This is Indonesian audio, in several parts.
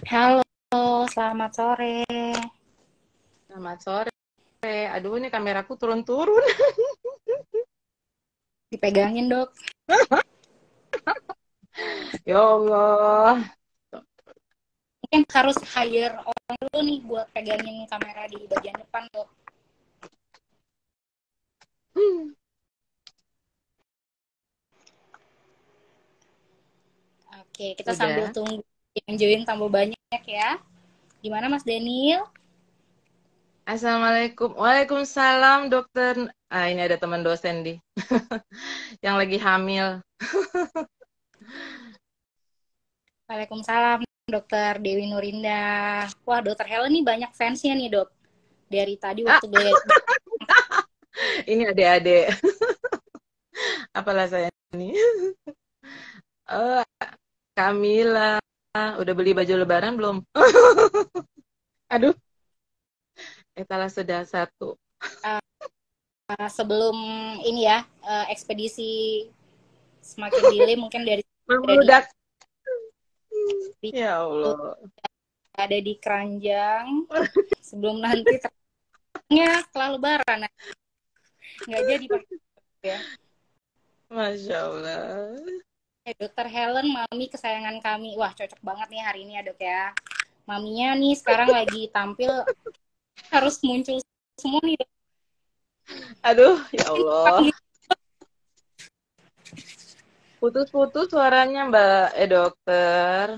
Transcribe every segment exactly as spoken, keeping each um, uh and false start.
Halo, selamat sore. Selamat sore. Aduh, ini kameraku turun-turun. Dipegangin, Dok. Ya Allah. Mungkin harus hire orang dulu nih buat pegangin kamera di bagian depan, Dok. Hmm, Oke, kita sambil Udah. tunggu yang join tambah banyak ya. Gimana, Mas Daniel? Assalamualaikum. Waalaikumsalam, dokter. Ah, ini ada teman dosen di yang lagi hamil. Waalaikumsalam, Dokter Dewi Nurinda. Wah, Dokter Helen nih banyak fansnya nih, Dok. Dari tadi Ah, waktu gue... ini adik-adik. Apalah saya ini. Oh, Kamila. Udah beli baju lebaran belum? Aduh, etalase sudah satu. Uh, sebelum ini ya, uh, ekspedisi semakin delay mungkin dari dari Membludak. Ya Allah. ada di keranjang sebelum nanti ternyata setelah lebaran nggak jadi pakai ya. Masya Allah. Eh, Dokter Helen, mami kesayangan kami. Wah, cocok banget nih hari ini ya, Dok ya. Maminya nih sekarang lagi tampil harus muncul semua nih, Dok. Aduh, ya Allah. Putus-putus suaranya, Mbak. Eh, dokter.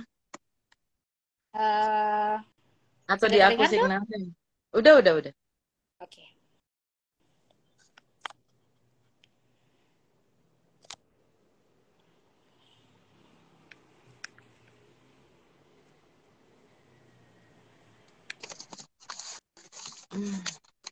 Uh, Atau sudah di aku terdengar, Dok? signalnya? Udah, udah, udah. Oke. Hmm,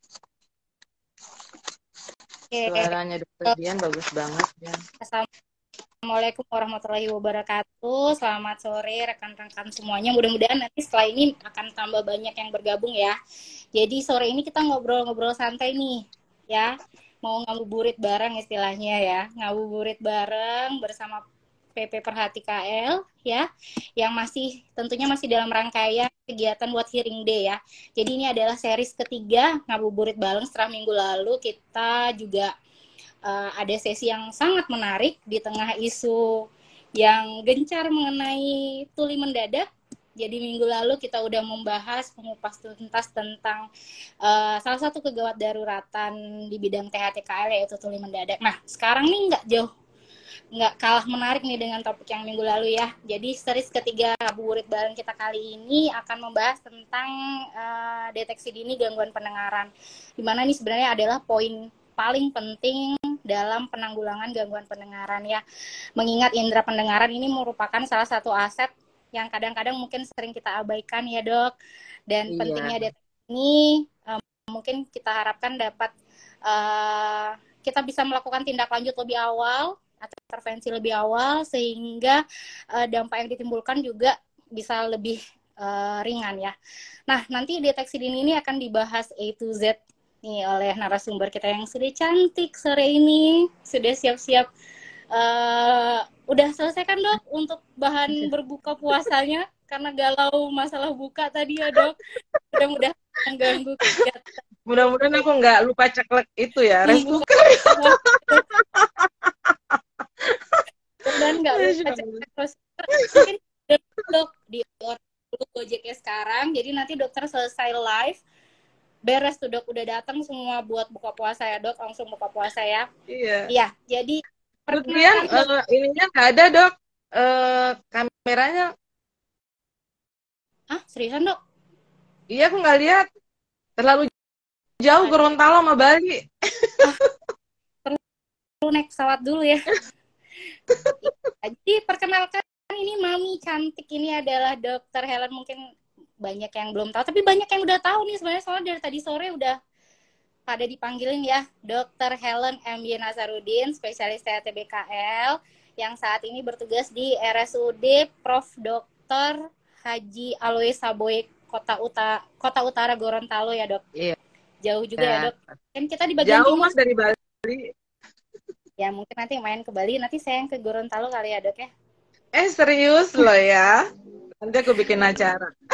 Oke. Suaranya dokter Dian bagus banget ya. Assalamualaikum warahmatullahi wabarakatuh. Selamat sore rekan-rekan semuanya. Mudah-mudahan nanti setelah ini akan tambah banyak yang bergabung ya. Jadi sore ini kita ngobrol-ngobrol santai nih ya. Mau ngabuburit bareng istilahnya ya. Ngabuburit bareng bersama P P Perhati K L ya. Yang masih tentunya masih dalam rangkaian kegiatan buat Hearing Day ya. Jadi ini adalah series ketiga ngabuburit bareng setelah minggu lalu kita juga uh, ada sesi yang sangat menarik di tengah isu yang gencar mengenai tuli mendadak. Jadi minggu lalu kita udah membahas mengupas tuntas tentang uh, salah satu kegawat daruratan di bidang T H T K L yaitu tuli mendadak. Nah sekarang nih nggak jauh nggak kalah menarik nih dengan topik yang minggu lalu ya. Jadi series ketiga ngabuburit bareng kita kali ini akan membahas tentang uh, deteksi dini gangguan pendengaran. Dimana nih sebenarnya adalah poin paling penting dalam penanggulangan gangguan pendengaran ya. Mengingat indera pendengaran ini merupakan salah satu aset yang kadang-kadang mungkin sering kita abaikan ya, Dok. Dan Iya. pentingnya deteksi ini um, mungkin kita harapkan dapat uh, kita bisa melakukan tindak lanjut lebih awal atau intervensi lebih awal sehingga uh, dampak yang ditimbulkan juga bisa lebih uh, ringan ya. Nah, nanti deteksi dini ini akan dibahas A to Z nih oleh narasumber kita yang sudah cantik sore ini, sudah siap-siap. Uh, udah selesai kan, Dok, untuk bahan berbuka puasanya? Karena galau masalah buka tadi ya, Dok. Mudah-mudahan mengganggu kegiatan. Mudah-mudahan aku nggak lupa ceklek itu ya, rice Hmm, cooker. dan nggak lupa Masya cek Allah. terus mungkin dok di dulu Gojeknya sekarang, jadi nanti dokter selesai live beres tuh dok udah datang semua buat buka puasa ya dok, langsung buka puasa ya. Iya. Iya, jadi Dokter Dian, perkenalkan dok. uh, ininya nggak ada, dok. Uh, kameranya, Ah seriusan dok? iya aku nggak lihat. Terlalu jauh Gorontalo sama Bali. Ah perlu naik pesawat dulu ya. Jadi perkenalkan, ini mami cantik ini adalah dokter Helen. Mungkin banyak yang belum tahu, tapi banyak yang udah tahu nih sebenarnya, soalnya dari tadi sore udah pada dipanggilin ya, dokter Helen M Y Nazarudin, spesialis T H T B K L, yang saat ini bertugas di R S U D Prof dokter Haji Alois Saboy, Kota Utara, Kota Utara Gorontalo ya dok. Iya. Jauh juga ya dok. Kan kita di bagian Jauh timur. mas dari Bali. Ya mungkin nanti main ke Bali, nanti saya yang ke Gorontalo kali ya dok ya. Eh serius loh ya. Nanti aku bikin acara.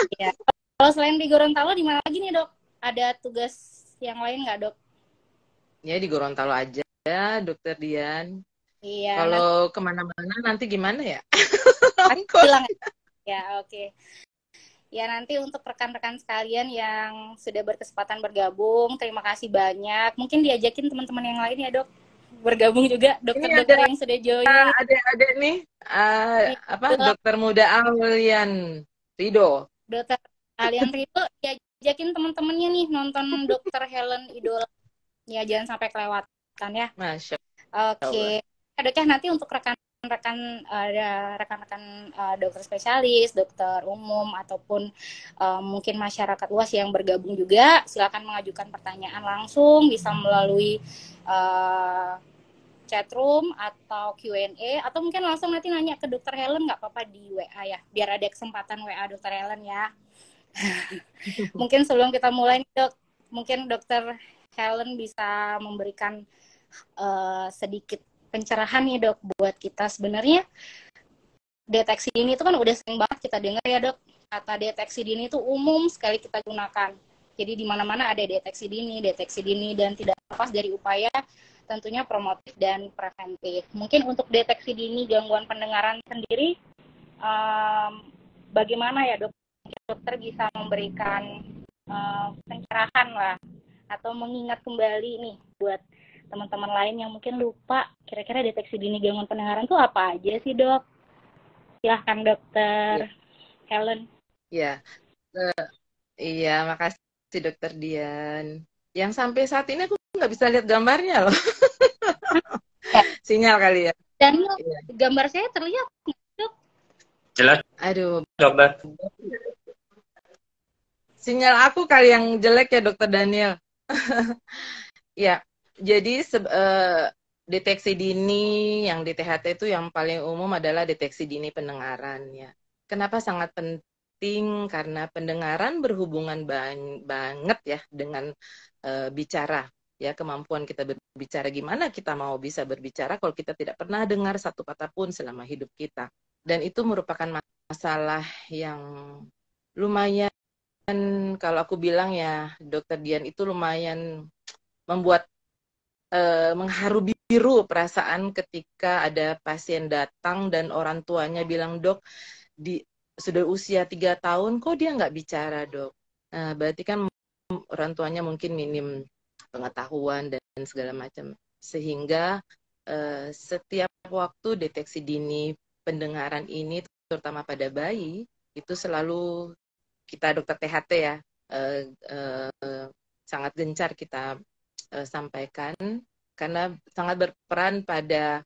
Ya. Kalau selain di Gorontalo di mana lagi nih dok? Ada tugas yang lain nggak dok? Ya di Gorontalo aja, Dokter Dian. Iya, nanti Kalau kemana-mana nanti gimana ya? Ongkos. bilang ya, oke. Okay. Ya nanti untuk rekan-rekan sekalian yang sudah berkesempatan bergabung, terima kasih banyak. Mungkin diajakin teman-teman yang lain ya dok, bergabung juga Ini ada dokter-dokter yang sudah join. ada nih uh, apa dokter muda Aulian Rido. Dokter Alian Rido diajakin teman-temannya nih nonton dokter Helen Idola. Ya jangan sampai kelewatan ya. Masya Oke. Allah. Dokter nanti untuk rekan-rekan ada rekan-rekan uh, dokter spesialis, dokter umum ataupun uh, mungkin masyarakat luas yang bergabung juga, silakan mengajukan pertanyaan langsung bisa melalui uh, chat room atau Q and A atau mungkin langsung nanti nanya ke dokter Helen nggak apa-apa di W A ya, biar ada kesempatan W A dokter Helen ya. Mungkin sebelum kita mulai nih dok, mungkin dokter Helen bisa memberikan uh, sedikit pencerahan nih dok buat kita. Sebenarnya deteksi dini itu kan udah sering banget kita dengar ya dok, kata deteksi dini itu umum sekali kita gunakan, jadi di mana-mana ada deteksi dini deteksi dini dan tidak lepas dari upaya tentunya promotif dan preventif. Mungkin untuk deteksi dini gangguan pendengaran sendiri um, bagaimana ya dok, dokter bisa memberikan uh, pencerahan lah atau mengingat kembali nih buat teman-teman lain yang mungkin lupa kira-kira deteksi dini gangguan pendengaran itu apa aja sih dok? Silahkan dokter Ya. Helen. Ya, uh, iya makasih dokter Dian. Yang sampai saat ini aku nggak bisa lihat gambarnya loh. Sinyal kali ya. Dan Ya. gambar saya terlihat dok? Jelas. Aduh. Dokter. Sinyal aku kali yang jelek ya dokter Daniel. Ya, jadi uh, deteksi dini yang di T H T itu yang paling umum adalah deteksi dini pendengaran ya. Kenapa sangat penting? Karena pendengaran berhubungan bang banget ya dengan uh, bicara ya, kemampuan kita berbicara. Gimana kita mau bisa berbicara kalau kita tidak pernah dengar satu kata pun selama hidup kita. Dan itu merupakan masalah yang lumayan, kalau aku bilang ya dokter Dian, itu lumayan membuat eh, mengharu biru perasaan ketika ada pasien datang dan orang tuanya bilang, dok, di, sudah usia tiga tahun kok dia nggak bicara dok. Nah, berarti kan orang tuanya mungkin minim pengetahuan dan segala macam. Sehingga eh, setiap waktu deteksi dini pendengaran ini, terutama pada bayi, itu selalu kita dokter T H T ya, eh, eh, sangat gencar kita uh, sampaikan karena sangat berperan pada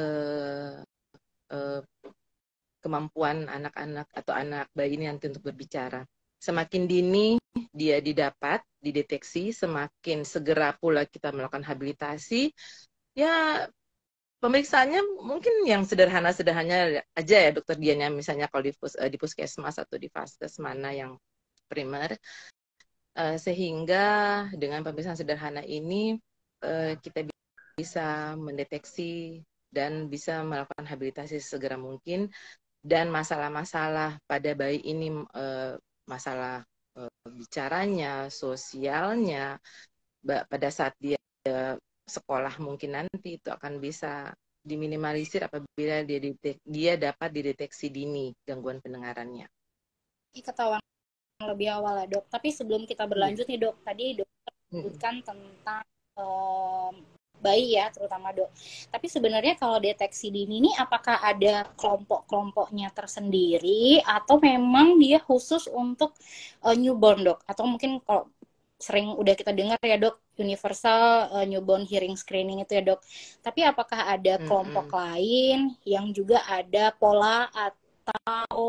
uh, uh, kemampuan anak-anak atau anak bayi ini nanti untuk berbicara. Semakin dini dia didapat, dideteksi, semakin segera pula kita melakukan habilitasi. Ya, pemeriksaannya mungkin yang sederhana-sederhana aja ya dokter Dian, misalnya kalau di, pus, di puskesmas atau di vaskes mana yang primer. Uh, sehingga dengan pemeriksaan sederhana ini uh, kita bisa mendeteksi dan bisa melakukan habilitasi segera mungkin, dan masalah-masalah pada bayi ini, uh, masalah uh, bicaranya, sosialnya, pada saat dia sekolah mungkin nanti itu akan bisa diminimalisir apabila dia, dia dapat dideteksi dini gangguan pendengarannya. Ketahuan lebih awal ya dok. Tapi sebelum kita berlanjut nih dok, tadi dokter sebutkan tentang um, bayi ya terutama dok. Tapi sebenarnya kalau deteksi dini ini apakah ada kelompok-kelompoknya tersendiri atau memang dia khusus untuk uh, newborn dok? Atau mungkin kalau sering udah kita dengar ya dok, universal uh, newborn hearing screening itu ya dok. Tapi apakah ada kelompok mm-hmm. lain yang juga ada pola atau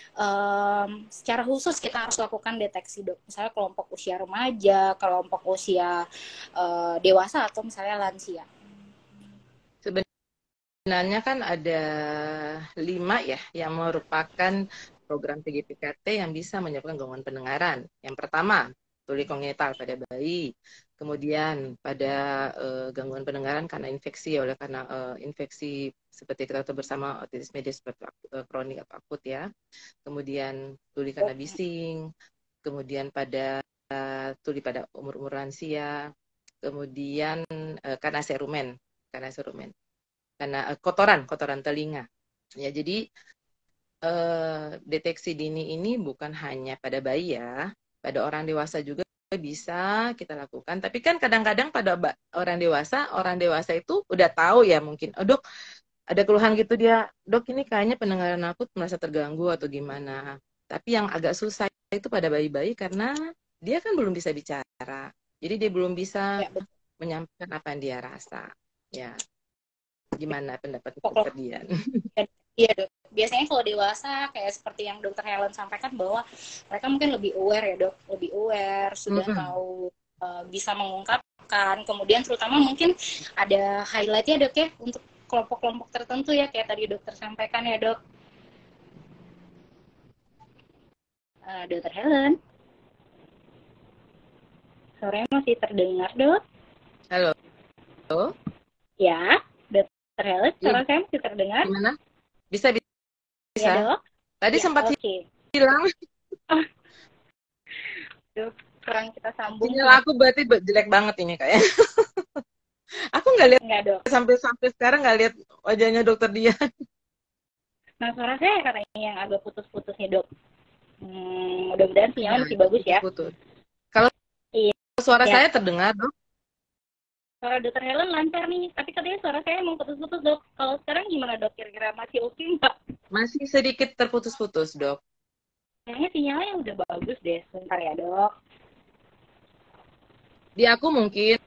Um, secara khusus kita harus lakukan deteksi dok, misalnya kelompok usia remaja, kelompok usia uh, dewasa atau misalnya lansia? Sebenarnya kan ada lima ya yang merupakan program P G P K T yang bisa menyebabkan gangguan pendengaran. Yang pertama tuli kongenital pada bayi. Kemudian pada uh, gangguan pendengaran karena infeksi, oleh karena uh, infeksi seperti kita tahu bersama otitis media seperti uh, kronik atau akut ya. Kemudian tuli karena bising, kemudian pada uh, tuli pada umur-umur lansia, kemudian uh, karena serumen, karena serumen, karena uh, kotoran, kotoran telinga. Ya, jadi uh, deteksi dini ini bukan hanya pada bayi ya, pada orang dewasa juga bisa kita lakukan. Tapi kan kadang-kadang pada orang dewasa, orang dewasa itu udah tahu ya mungkin, oh dok, ada keluhan gitu dia, dok ini kayaknya pendengaran aku merasa terganggu atau gimana. Tapi yang agak susah itu pada bayi-bayi karena dia kan belum bisa bicara. Jadi dia belum bisa ya, menyampaikan apa yang dia rasa. Ya, gimana pendapat dokter Dian? Iya dok, biasanya kalau dewasa kayak seperti yang dokter Helen sampaikan bahwa mereka mungkin lebih aware ya dok, lebih aware, sudah mm-hmm. tahu uh, bisa mengungkapkan, kemudian terutama mungkin ada highlight ya dok ya, untuk kelompok-kelompok tertentu ya, kayak tadi dokter sampaikan ya dok. Uh, dokter Helen, suaranya masih terdengar dok? Halo? Halo? Ya, dokter Helen, suara saya masih terdengar? Gimana? Bisa, bisa. Ya, dok? Tadi ya, sempat okay. hilang. Oh. Dok, kurang kita sambung. Sinyal aku berarti jelek banget ini kayaknya. Aku nggak lihat nggak, dok. Sampai sampai sekarang nggak lihat wajahnya dokter Dian. Nah, suara saya katanya yang agak putus-putus nih, dok. Hmm, mudah-mudahan sinyalnya nah, masih bagus ya. Putus. Kalau iya. Suara ya. Saya terdengar, dok? Suara dokter Helen lancar nih, tapi katanya suara saya mau putus-putus, dok. Kalau sekarang gimana, dok? Kira-kira masih oke nggak? Masih sedikit terputus-putus, dok. Kayaknya sinyalnya udah bagus deh. Sebentar ya, dok. Di aku mungkin.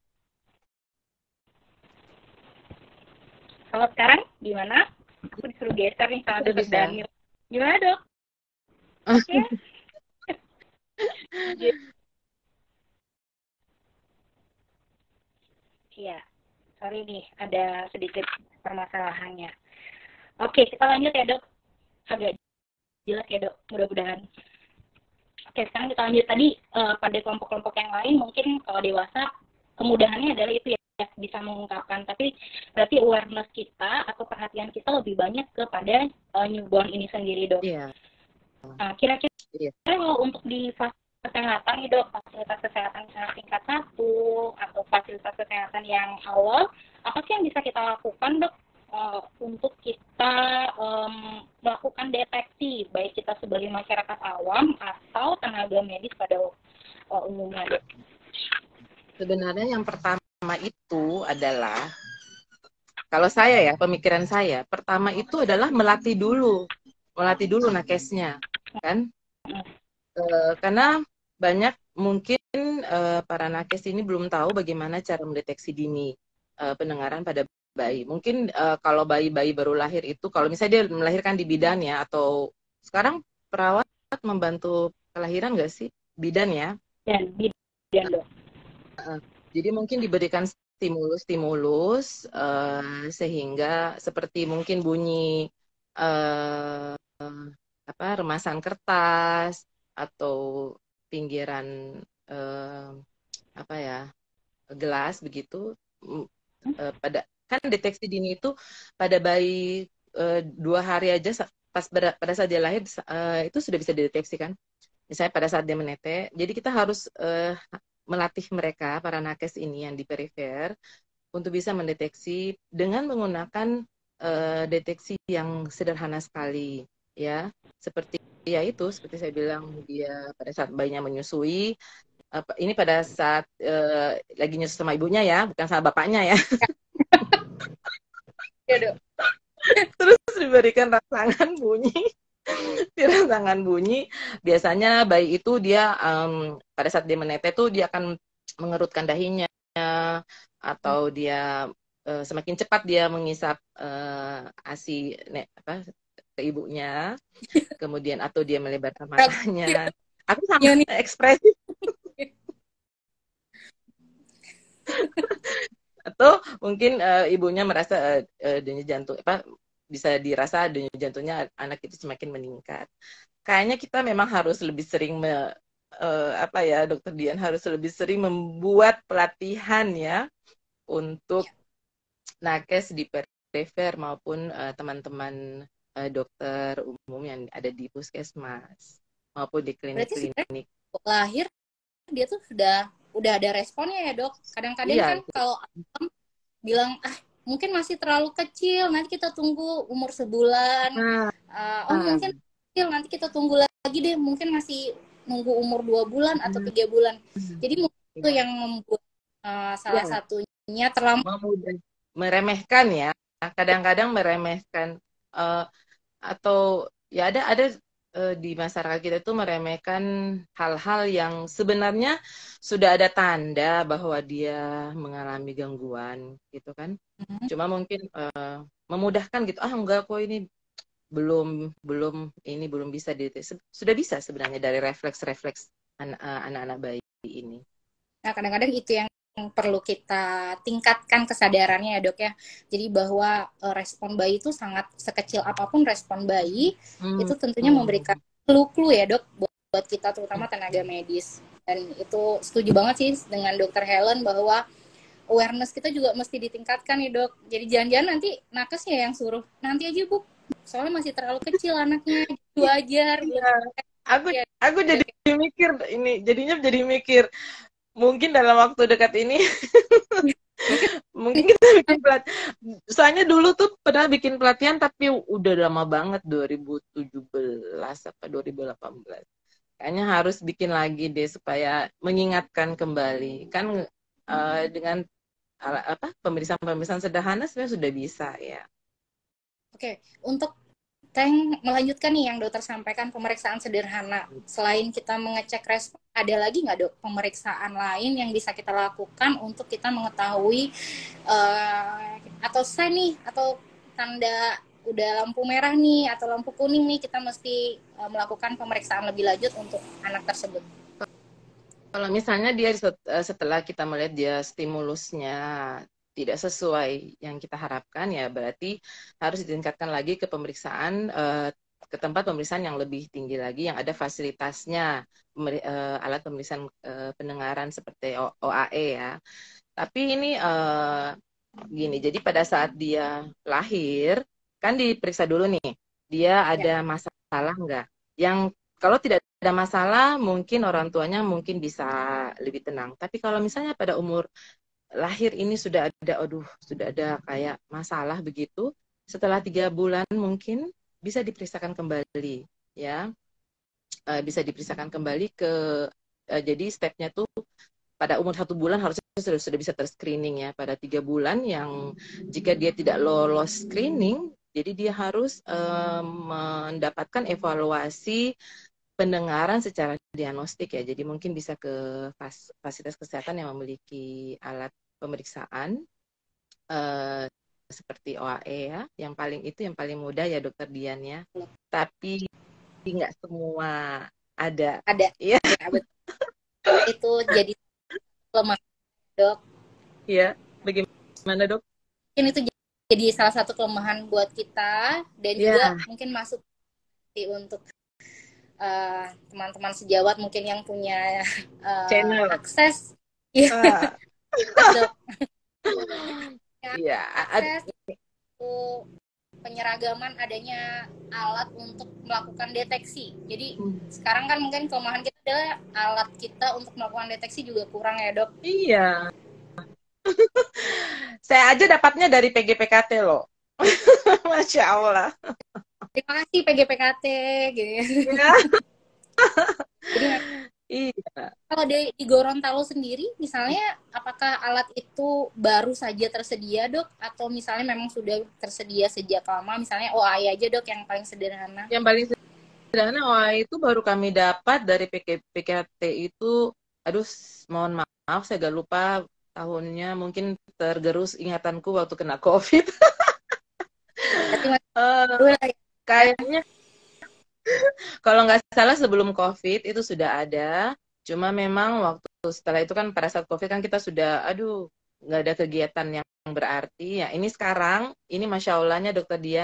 Kalau sekarang gimana? Aku disuruh geser nih sama dokter Daniel. Gimana, dok? Oke. Okay. Iya, sorry nih, ada sedikit permasalahannya. Oke, kita lanjut ya, dok. Agak jelas ya, dok, mudah-mudahan. Oke, sekarang kita lanjut. Tadi uh, pada kelompok-kelompok yang lain, mungkin kalau dewasa, kemudahannya adalah itu ya, bisa mengungkapkan. Tapi berarti awareness kita atau perhatian kita lebih banyak kepada uh, newborn ini sendiri, dok. Iya. Nah, kira-kira iya. kalau untuk di fase kesehatan nih, dok, fasilitas kesehatan tingkat satu atau fasilitas kesehatan yang awal, apa sih yang bisa kita lakukan, dok, uh, untuk kita um, melakukan deteksi, baik kita sebagai masyarakat awam atau tenaga medis pada uh, umumnya, dok? Sebenarnya yang pertama itu adalah, kalau saya ya, pemikiran saya, pertama itu adalah melatih dulu, melatih dulu nakesnya, kan? Uh, karena banyak mungkin uh, para nakes ini belum tahu bagaimana cara mendeteksi dini uh, pendengaran pada bayi. Mungkin uh, kalau bayi-bayi baru lahir itu, kalau misalnya dia melahirkan di bidan ya, atau sekarang perawat membantu kelahiran nggak sih? Bidan ya? Ya, bidan dok. Uh, jadi mungkin diberikan stimulus-stimulus uh, sehingga seperti mungkin bunyi uh, apa remasan kertas atau pinggiran eh, apa ya gelas begitu eh, pada kan deteksi dini itu pada bayi eh, dua hari aja pas pada, pada saat dia lahir eh, itu sudah bisa dideteksi kan, misalnya pada saat dia menetes. Jadi kita harus eh, melatih mereka para nakes ini yang di perifer untuk bisa mendeteksi dengan menggunakan eh, deteksi yang sederhana sekali ya, seperti ya itu, seperti saya bilang, dia pada saat bayinya menyusui, apa, ini pada saat uh, lagi nyusu sama ibunya ya, bukan sama bapaknya ya. Ya dok. Terus diberikan rangsangan bunyi, di rangsangan bunyi, biasanya bayi itu dia um, pada saat dia menetes tuh dia akan mengerutkan dahinya, atau dia uh, semakin cepat dia mengisap uh, asi ne, apa ke ibunya, kemudian atau dia melebarkan matanya. Aku sama ya, ekspresif. Atau mungkin uh, ibunya merasa uh, uh, denyut jantung apa bisa dirasa denyut jantungnya anak itu semakin meningkat. Kayaknya kita memang harus lebih sering me, uh, apa ya, Dokter Dian harus lebih sering membuat pelatihan ya untuk nakes di perifer maupun uh, teman-teman uh, dokter umum yang ada di puskesmas maupun di Berarti sebenarnya klinik-klinik. lahir dia tuh sudah udah ada responnya ya dok. Kadang-kadang Iya, kan kalau abang bilang ah mungkin masih terlalu kecil, nanti kita tunggu umur sebulan. nah, Uh, oh mungkin kecil, nanti kita tunggu lagi deh, mungkin masih nunggu umur dua bulan atau tiga bulan. Jadi itu ya, yang membuat uh, salah ya, satunya terlambat. memudah, meremehkan ya, kadang-kadang meremehkan uh, atau ya ada ada uh, di masyarakat kita itu meremehkan hal-hal yang sebenarnya sudah ada tanda bahwa dia mengalami gangguan gitu kan. Hmm. Cuma mungkin uh, memudahkan gitu. Ah enggak kok ini belum belum ini belum bisa dideteksi. Sudah bisa sebenarnya dari refleks-refleks an- uh, anak-anak bayi ini. Nah, kadang-kadang itu yang perlu kita tingkatkan kesadarannya ya dok ya. Jadi bahwa uh, respon bayi itu sangat sekecil apapun respon bayi Hmm. itu tentunya memberikan clue-clue ya dok buat kita terutama tenaga medis. Dan itu setuju banget sih dengan dokter Helen bahwa awareness kita juga mesti ditingkatkan nih dok. Jadi jangan-jangan nanti nakesnya yang suruh nanti aja bu, soalnya masih terlalu kecil anaknya, wajar. Ya, aku aku jadi mikir ini jadinya jadi mikir mungkin dalam waktu dekat ini mungkin kita bikin pelatihan. Soalnya dulu tuh pernah bikin pelatihan tapi udah lama banget dua ribu tujuh belas apa dua ribu delapan belas. Kayaknya harus bikin lagi deh supaya mengingatkan kembali. Kan uh, dengan apa pemeriksaan-pemeriksaan sederhana sebenarnya sudah bisa ya. Oke, untuk Teng melanjutkan nih yang dokter sampaikan pemeriksaan sederhana. Selain kita mengecek respon, ada lagi nggak dok pemeriksaan lain yang bisa kita lakukan untuk kita mengetahui uh, atau sign nih atau tanda udah lampu merah nih atau lampu kuning nih kita mesti uh, melakukan pemeriksaan lebih lanjut untuk anak tersebut. Kalau misalnya dia setelah kita melihat dia stimulusnya tidak sesuai yang kita harapkan ya berarti harus ditingkatkan lagi ke pemeriksaan uh, ke tempat pemeriksaan yang lebih tinggi lagi yang ada fasilitasnya uh, alat pemeriksaan uh, pendengaran seperti O A E ya. Tapi ini uh, gini, jadi pada saat dia lahir kan diperiksa dulu nih dia ada masalah nggak? Yang kalau tidak ada masalah mungkin orang tuanya mungkin bisa lebih tenang. Tapi kalau misalnya pada umur lahir ini sudah ada, aduh, sudah ada kayak masalah begitu, setelah tiga bulan mungkin bisa diperiksakan kembali, ya, uh, bisa diperiksakan kembali ke, uh, jadi stepnya tuh pada umur satu bulan harusnya sudah sudah bisa terscreening ya, pada tiga bulan yang jika dia tidak lolos screening, jadi dia harus uh, mendapatkan evaluasi pendengaran secara diagnostik ya, jadi mungkin bisa ke fas fasilitas kesehatan yang memiliki alat pemeriksaan uh, seperti O A E ya, yang paling itu yang paling mudah ya dokter Dian ya. Tapi nggak semua ada. Ada. Ya. Ya, betul. Itu jadi kelemahan dok. Iya, bagaimana dok? Mungkin itu jadi salah satu kelemahan buat kita dan ya. juga mungkin masuk untuk uh, teman-teman sejawat mungkin yang punya uh, channel akses. Iya. Uh. Iya, akses untuk penyeragaman adanya alat untuk melakukan deteksi. Jadi hmm. sekarang kan mungkin kelemahan kita adalah alat kita untuk melakukan deteksi juga kurang ya dok. Iya. Saya aja dapatnya dari P G P K T loh. Masya Allah. Terima kasih P G P K T gitu. Ya. Jadi iya. Kalau di, di Gorontalo sendiri, misalnya, apakah alat itu baru saja tersedia, dok? Atau misalnya memang sudah tersedia sejak lama? Misalnya O A E aja, dok, yang paling sederhana. Yang paling sederhana O A E itu baru kami dapat dari P K T itu, aduh, mohon maaf, saya gak lupa tahunnya, mungkin tergerus ingatanku waktu kena COVID. uh, kayaknya kalau nggak salah sebelum COVID itu sudah ada, cuma memang waktu setelah itu kan pada saat COVID kan kita sudah, aduh, nggak ada kegiatan yang berarti. Ya ini sekarang, ini Masya Allahnya dokter Dian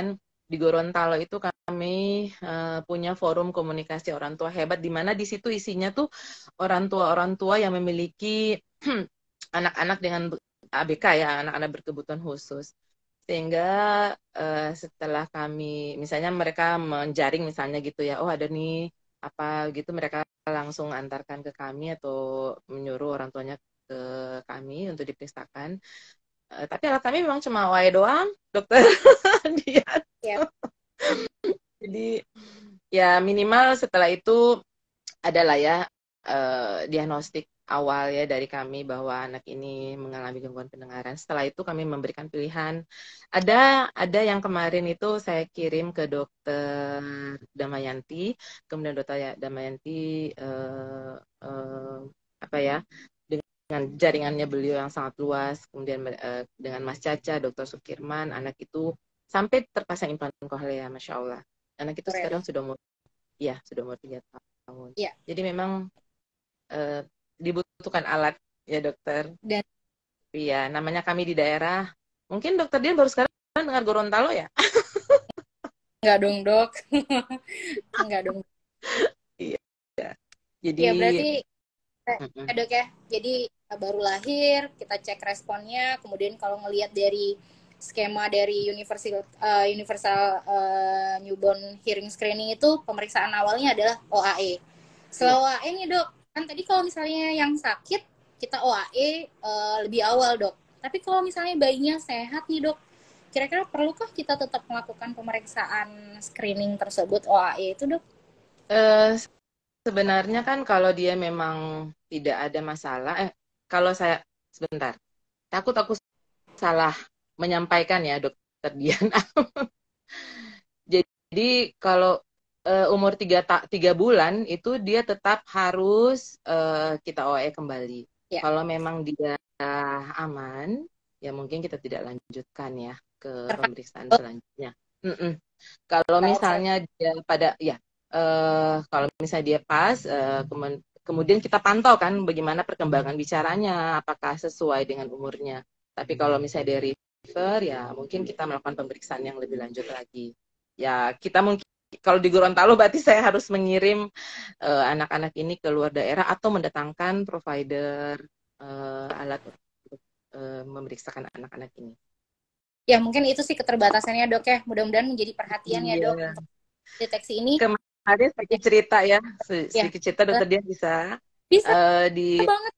di Gorontalo itu kami uh, punya forum komunikasi orang tua hebat, di mana di situ isinya tuh orang tua-orang tua yang memiliki anak-anak dengan A B K ya, anak-anak berkebutuhan khusus. Sehingga uh, setelah kami, misalnya mereka menjaring misalnya gitu ya, oh ada nih apa gitu, mereka langsung antarkan ke kami atau menyuruh orang tuanya ke kami untuk diperiksakan. Uh, tapi alat kami memang cuma W A E doang, dokter. Dia. Yep. Jadi ya minimal setelah itu adalah ya uh, diagnostik awal ya dari kami bahwa anak ini mengalami gangguan pendengaran. Setelah itu kami memberikan pilihan. Ada ada yang kemarin itu saya kirim ke dokter Damayanti, kemudian dokter Damayanti uh, uh, apa ya dengan jaringannya beliau yang sangat luas, kemudian uh, dengan Mas Caca, dokter Sukirman, anak itu sampai terpasang implan kohlea, masya Allah. Anak itu sekarang sudah umur, ya sudah umur tiga tahun. Yeah. Jadi memang uh, dibutuhkan alat ya dokter. Dan iya, namanya kami di daerah. Mungkin dokter Dian baru sekarang dengar Gorontalo ya? Enggak dong dok, enggak dong. Iya. Jadi. Ya berarti, ya dok ya. Jadi baru lahir, kita cek responnya. Kemudian kalau ngelihat dari skema dari universal uh, universal uh, newborn hearing screening itu pemeriksaan awalnya adalah O A E. Setelah O A E nih dok, kan tadi kalau misalnya yang sakit kita O A E uh, lebih awal dok. Tapi kalau misalnya bayinya sehat nih dok, kira-kira perlukah kita tetap melakukan pemeriksaan screening tersebut O A E itu dok? Uh, sebenarnya kan kalau dia memang tidak ada masalah, eh kalau saya sebentar, takut aku salah menyampaikan ya dokter Diana. Jadi kalau uh, umur tiga, tiga bulan itu dia tetap harus uh, kita O A E kembali. Ya. Kalau memang dia aman, ya mungkin kita tidak lanjutkan ya ke pemeriksaan selanjutnya. Mm-mm. Kalau misalnya dia pada, ya uh, kalau misalnya dia pas, uh, kemen, kemudian kita pantau kan bagaimana perkembangan bicaranya, apakah sesuai dengan umurnya. Tapi kalau misalnya dari ya mungkin kita melakukan pemeriksaan yang lebih lanjut lagi. Ya kita mungkin kalau di Gorontalo berarti saya harus mengirim uh, anak-anak ini ke luar daerah atau mendatangkan provider uh, alat untuk uh, memeriksakan anak-anak ini. Ya mungkin itu sih keterbatasannya dok ya. Mudah-mudahan menjadi perhatian iya. ya dok untuk deteksi ini. Kemarin sedikit cerita ya, sedikit ya. cerita dokter dia bisa. Bisa uh, di banget.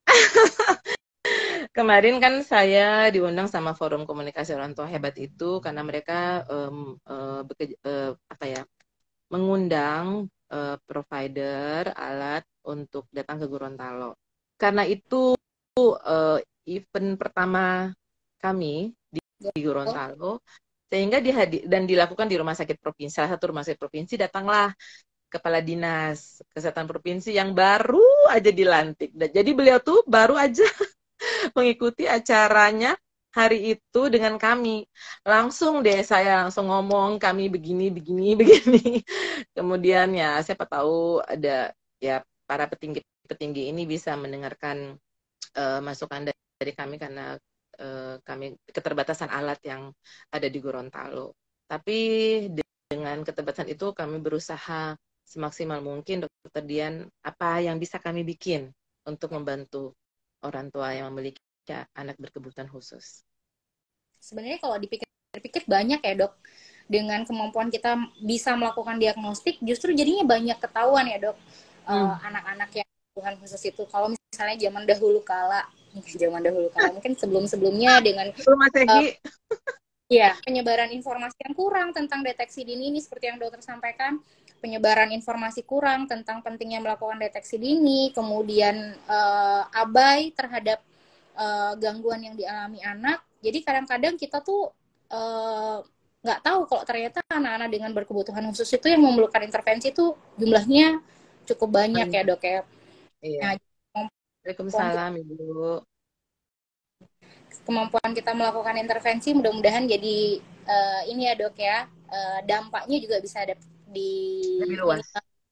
Kemarin kan saya diundang sama forum komunikasi orang tua hebat itu karena mereka um, uh, bekerja, uh, apa ya mengundang uh, provider alat untuk datang ke Gorontalo. Karena itu uh, event pertama kami di, di Gorontalo, sehingga dihadir dan dilakukan di rumah sakit provinsi, salah satu rumah sakit provinsi. Datanglah kepala dinas kesehatan provinsi yang baru aja dilantik. Jadi beliau tuh baru aja mengikuti acaranya hari itu dengan kami. Langsung deh saya langsung ngomong kami begini, begini, begini. Kemudian ya siapa tahu ada ya para petinggi-petinggi ini bisa mendengarkan uh, masukan dari, dari kami karena uh, kami keterbatasan alat yang ada di Gorontalo. Tapi dengan keterbatasan itu kami berusaha semaksimal mungkin dokter Dian apa yang bisa kami bikin untuk membantu orang tua yang memiliki anak berkebutuhan khusus. Sebenarnya kalau dipikir-pikir banyak ya dok, dengan kemampuan kita bisa melakukan diagnostik, justru jadinya banyak ketahuan ya dok, hmm. uh, anak-anak yang berkebutuhan khusus itu. Kalau misalnya zaman dahulu kala, zaman dahulu kala mungkin sebelum-sebelumnya dengan uh, ya penyebaran informasi yang kurang tentang deteksi dini ini seperti yang dokter sampaikan, penyebaran informasi kurang tentang pentingnya melakukan deteksi dini, kemudian uh, abai terhadap uh, gangguan yang dialami anak. Jadi kadang-kadang kita tuh nggak uh, tahu kalau ternyata anak-anak dengan berkebutuhan khusus itu yang memerlukan intervensi itu jumlahnya cukup banyak hmm. ya dok ya. Iya. Nah, Waalaikumsalam Ibu. Kemampuan kita melakukan intervensi mudah-mudahan jadi uh, ini ya dok ya, uh, dampaknya juga bisa ada di lebih luas.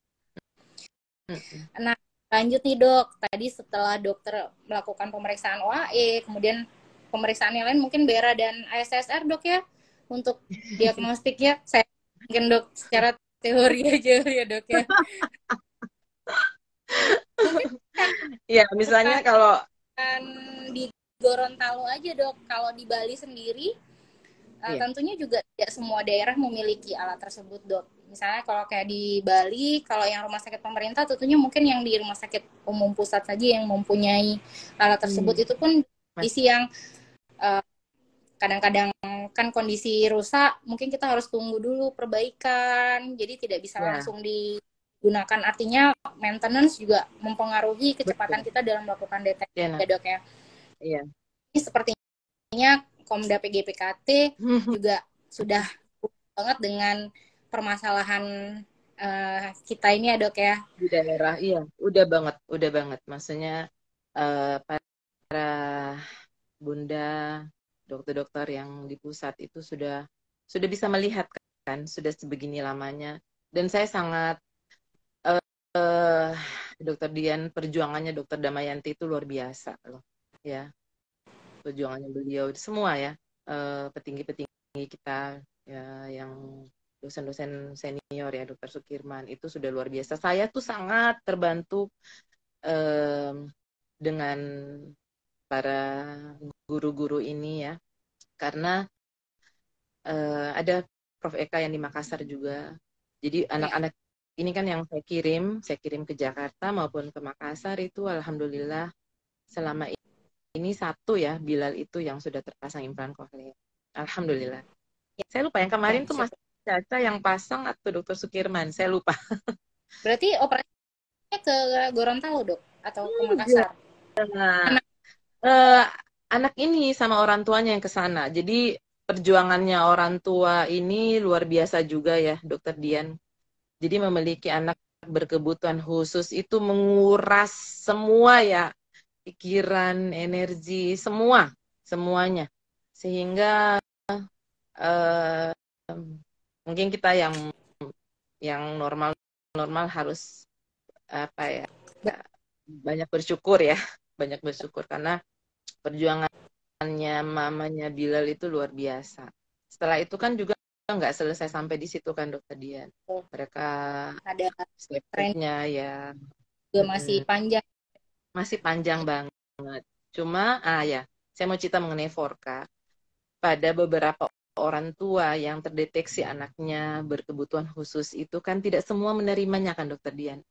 Nah, lanjut nih dok. Tadi setelah dokter melakukan pemeriksaan O A E, kemudian pemeriksaan yang lain mungkin B E R A dan A S S R dok ya. untuk diagnostiknya. Saya mungkin dok secara teori aja ya dok ya. Mungkin Ya, misalnya kalau kan di Gorontalo aja dok. Kalau di Bali sendiri, uh, iya, tentunya juga tidak semua daerah memiliki alat tersebut dok. Misalnya kalau kayak di Bali, kalau yang rumah sakit pemerintah, tentunya mungkin yang di rumah sakit umum pusat saja yang mempunyai alat tersebut. hmm, Itu pun Mas, kondisi yang uh, kadang-kadang kan kondisi rusak, mungkin kita harus tunggu dulu perbaikan, jadi tidak bisa ya, langsung digunakan. Artinya maintenance juga mempengaruhi kecepatan betul. kita dalam melakukan deteksi Ya, ya nah, dok ya. iya. Ini sepertinya Komda P G P K T juga sudah banget dengan permasalahan uh, kita ini ya dok ya. Di daerah, iya, udah banget, udah banget. Maksudnya eh, para bunda, dokter-dokter yang di pusat itu sudah sudah bisa melihat kan, sudah sebegini lamanya. Dan saya sangat eh, Dokter Dian, perjuangannya Dokter Damayanti itu luar biasa loh, ya. Perjuangannya beliau semua ya, eh, petinggi-petinggi kita ya, yang dosen-dosen senior ya, Dokter Sukirman itu sudah luar biasa. Saya tuh sangat terbantu eh, dengan para guru-guru ini ya, karena eh, ada Prof Eka yang di Makassar juga. Jadi Ya. anak-anak ini kan yang saya kirim, saya kirim ke Jakarta maupun ke Makassar itu alhamdulillah selama ini satu ya Bilal itu yang sudah terpasang implan koklea. Alhamdulillah. Saya lupa yang Ya, kemarin tuh Mas syukur. Caca yang pasang atau Dokter Sukirman, saya lupa. Berarti operasinya ke Gorontalo dok atau ke Enggak. Makassar? Nah, Anak. eh, anak ini sama orang tuanya yang ke sana. Jadi perjuangannya orang tua ini luar biasa juga ya, Dokter Dian. Jadi memiliki anak berkebutuhan khusus itu menguras semua ya, pikiran, energi, semua, semuanya. Sehingga eh, mungkin kita yang yang normal-normal harus apa ya, banyak bersyukur ya, banyak bersyukur karena perjuangannya mamanya Bilal itu luar biasa. Setelah itu kan juga nggak selesai sampai di situ kan Dokter Dian. Mereka Ada tren step-stepnya ya, juga masih mm-mm, panjang. masih panjang banget. Cuma, ah ya, saya mau cerita mengenai Forka. Pada beberapa orang tua yang terdeteksi anaknya berkebutuhan khusus itu kan tidak semua menerimanya kan Dokter Dian.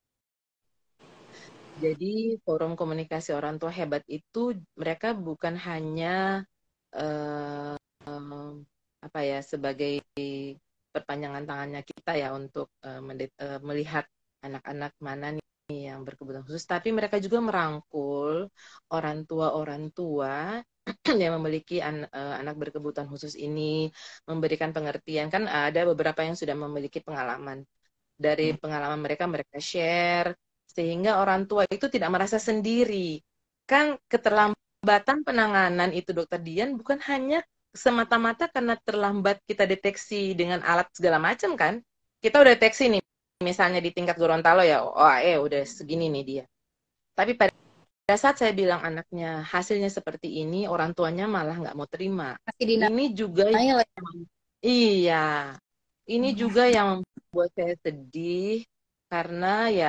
Jadi forum komunikasi orang tua hebat itu mereka bukan hanya eh, apa ya sebagai perpanjangan tangannya kita ya untuk eh, mendet- eh, melihat anak-anak mana nih yang berkebutuhan khusus, tapi mereka juga merangkul orang tua-orang tua yang memiliki an- eh, anak berkebutuhan khusus ini, memberikan pengertian. Kan ada beberapa yang sudah memiliki pengalaman. Dari pengalaman mereka, mereka share, sehingga orang tua itu tidak merasa sendiri. Kan keterlambatan penanganan itu Dokter Dian bukan hanya semata-mata karena terlambat kita deteksi dengan alat segala macam kan. Kita udah deteksi nih, misalnya di tingkat Gorontalo ya, oh eh udah segini nih dia. Tapi pada saat saya bilang anaknya hasilnya seperti ini, orang tuanya malah nggak mau terima. Masih Ini juga dinamai lah. Iya, ini juga yang membuat saya sedih karena ya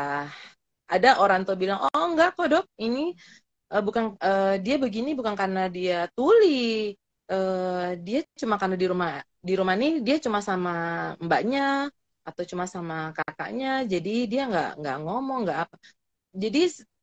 ada orang tua bilang, oh enggak kok dok, ini eh, bukan eh, dia begini bukan karena dia tuli, Eh, dia cuma karena di rumah di rumah ini dia cuma sama mbaknya atau cuma sama kakaknya, jadi dia nggak nggak ngomong nggak apa. Jadi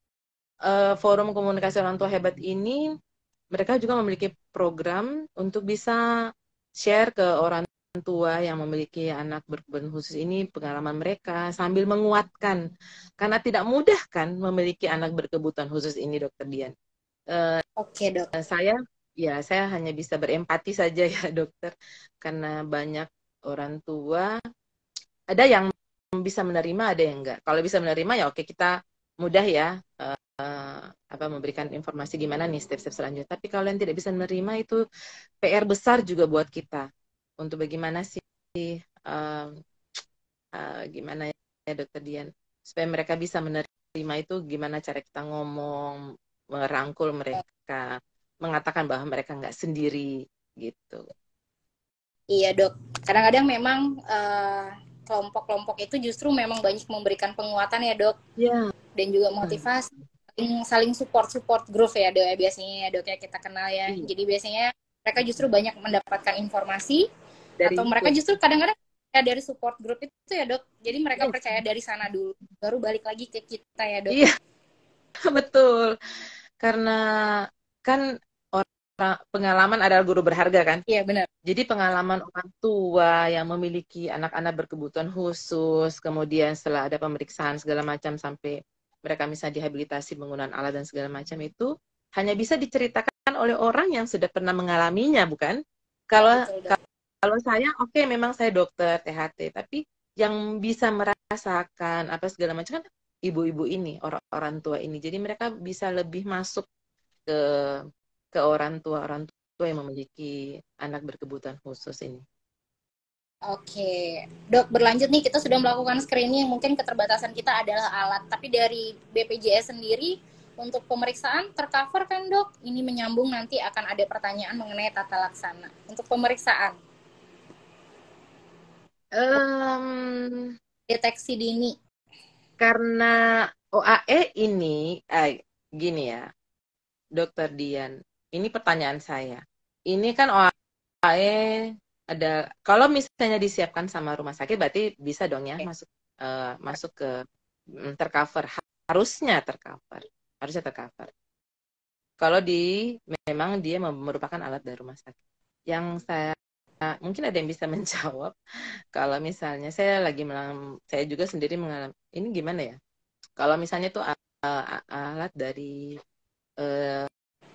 eh, forum komunikasi orang tua hebat ini mereka juga memiliki program untuk bisa share ke orang tua yang memiliki anak berkebutuhan khusus ini pengalaman mereka sambil menguatkan karena tidak mudah kan memiliki anak berkebutuhan khusus ini Dokter Dian. Eh, Oke dok. saya ya saya hanya bisa berempati saja ya dokter karena banyak orang tua ada yang bisa menerima ada yang enggak. Kalau bisa menerima ya oke kita mudah ya eh, apa memberikan informasi gimana nih step-step selanjutnya. Tapi kalau yang tidak bisa menerima itu P R besar juga buat kita untuk bagaimana sih eh, eh, gimana ya Dokter Dian supaya mereka bisa menerima itu gimana cara kita ngomong merangkul mereka mengatakan bahwa mereka nggak sendiri gitu. Iya dok, kadang-kadang memang uh, kelompok-kelompok itu justru memang banyak memberikan penguatan ya dok, Ya. dan juga motivasi, saling, saling support support group ya dok ya biasanya ya dok ya kita kenal ya. Iya. Jadi biasanya mereka justru banyak mendapatkan informasi Dari atau mereka YouTube. justru kadang-kadang ya dari support group itu ya dok. Jadi mereka Yes. percaya dari sana dulu, baru balik lagi ke kita ya dok. Iya, betul. Karena kan orang pengalaman adalah guru berharga kan. Iya benar. Jadi pengalaman orang tua yang memiliki anak-anak berkebutuhan khusus, kemudian setelah ada pemeriksaan segala macam sampai mereka misalnya dihabilitasi menggunakan alat dan segala macam itu hanya bisa diceritakan oleh orang yang sudah pernah mengalaminya, bukan? Ya, Kalau betul dok. kalau saya oke okay, memang saya dokter T H T, tapi yang bisa merasakan apa segala macam kan ibu-ibu ini, orang-orang tua ini. Jadi mereka bisa lebih masuk ke ke orang tua orang tua yang memiliki anak berkebutuhan khusus ini. Oke, dok berlanjut nih kita sudah melakukan screening, mungkin keterbatasan kita adalah alat, tapi dari B P J S sendiri untuk pemeriksaan tercover kan dok? Ini menyambung nanti akan ada pertanyaan mengenai tata laksana untuk pemeriksaan. Um, Deteksi dini. Karena O A E ini, eh, gini ya, Dokter Dian, ini pertanyaan saya. Ini kan O A E ada, kalau misalnya disiapkan sama rumah sakit, berarti bisa dong ya masuk uh, masuk ke mm, tercover, harusnya tercover, harusnya tercover. Kalau di memang dia merupakan alat dari rumah sakit. Yang saya mungkin ada yang bisa menjawab kalau misalnya saya lagi melang, saya juga sendiri mengalami ini gimana ya? Kalau misalnya itu alat dari uh,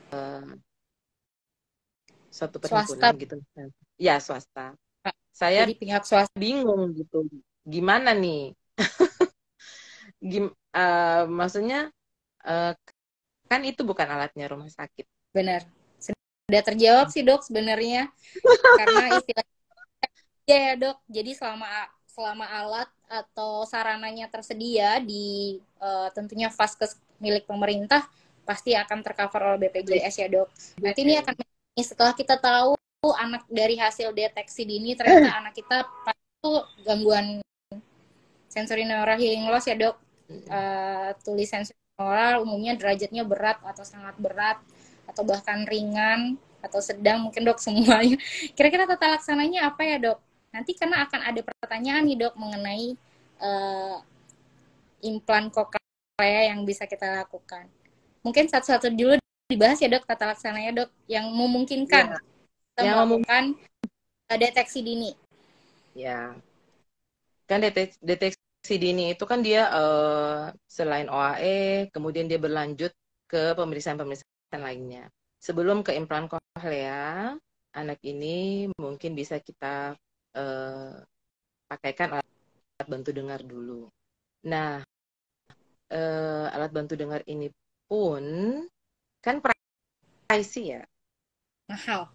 suatu Swasta. perhimpunan gitu, ya swasta. Saya Jadi pihak swasta. bingung gitu, gimana nih? Gim, uh, maksudnya uh, kan itu bukan alatnya rumah sakit. Benar. Sudah terjawab sih dok sebenarnya. Karena istilahnya ya dok. Jadi selama selama alat atau sarananya tersedia di uh, tentunya vaskes milik pemerintah pasti akan tercover oleh B P J S ya dok. Nanti ini akan setelah kita tahu anak dari hasil deteksi dini ternyata anak kita itu gangguan sensory neural hearing loss ya dok. Uh, tulis sensory neural umumnya derajatnya berat atau sangat berat atau bahkan ringan atau sedang mungkin dok semuanya. Kira-kira tata laksananya apa ya dok? Nanti karena akan ada pertanyaan nih dok mengenai uh, implan koklea yang bisa kita lakukan. Mungkin satu-satu dulu dibahas ya dok tata laksananya dok yang memungkinkan ya, kita yang melakukan memung- deteksi dini. Ya, kan deteksi, deteksi dini itu kan dia uh, selain O A E, kemudian dia berlanjut ke pemeriksaan-pemeriksaan lainnya. Sebelum ke implan koklea, anak ini mungkin bisa kita uh, pakaikan alat bantu dengar dulu. Nah, uh, alat bantu dengar ini pun kan pricey ya. Mahal.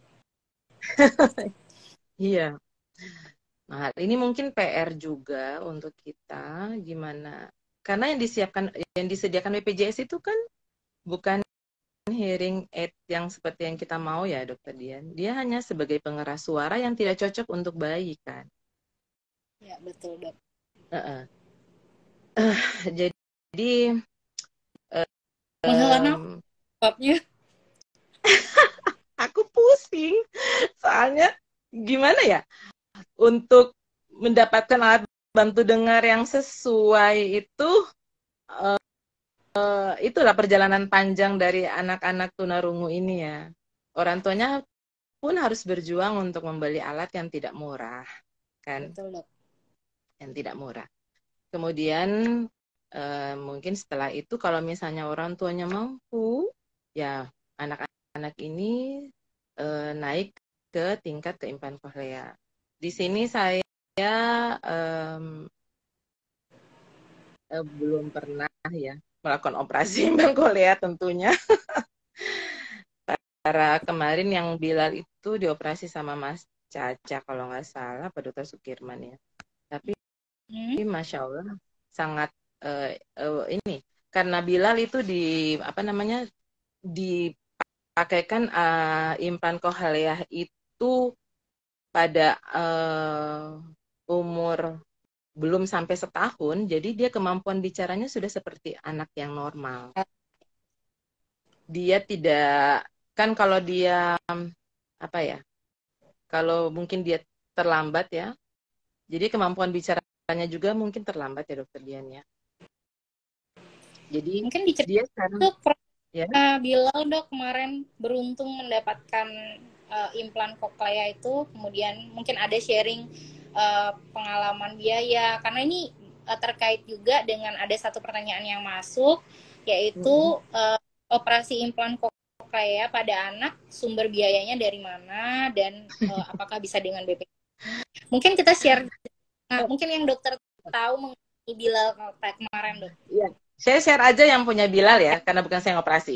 Iya. Nah, ini mungkin P R juga untuk kita gimana? Karena yang disiapkan yang disediakan B P J S itu kan bukan hearing aid yang seperti yang kita mau ya, Dokter Dian. Dia hanya sebagai pengeras suara yang tidak cocok untuk bayi kan. Ya, betul, Dok. Uh-uh. Uh, jadi uh, um, napapnya. Aku pusing. Soalnya gimana ya? Untuk mendapatkan alat bantu dengar yang sesuai itu uh, uh, itulah perjalanan panjang dari anak-anak tunarungu ini ya. Orang tuanya pun harus berjuang untuk membeli alat yang tidak murah, kan? Betul, Dok. Yang tidak murah. Kemudian uh, mungkin setelah itu kalau misalnya orang tuanya mampu, ya anak-anak ini uh, naik ke tingkat keimplan koklea. Di sini saya um, uh, belum pernah ya melakukan operasi implan koklea tentunya. Karena kemarin yang Bilal itu dioperasi sama Mas Caca kalau nggak salah, Pak Dokter Sukirman ya. Tapi hmm? Masya Allah sangat uh, uh, ini karena Bilal itu di apa namanya dipakaikan uh, implan koklea itu pada uh, umur belum sampai setahun, jadi dia kemampuan bicaranya sudah seperti anak yang normal. Dia tidak, kan kalau dia, apa ya, kalau mungkin dia terlambat ya, jadi kemampuan bicaranya juga mungkin terlambat ya dokter Dian ya. Jadi mungkin dia sekarang, ya. Uh, Bilal dok kemarin beruntung mendapatkan uh, implan koklea itu, kemudian mungkin ada sharing uh, pengalaman biaya, karena ini uh, terkait juga dengan ada satu pertanyaan yang masuk, yaitu uh, operasi implan koklea pada anak, sumber biayanya dari mana, dan uh, apakah bisa dengan B P J S. Mungkin kita share, nah, mungkin yang dokter tahu mengenai Bilal kemarin dok. Iya. Saya share aja yang punya Bilal ya, karena bukan saya yang operasi.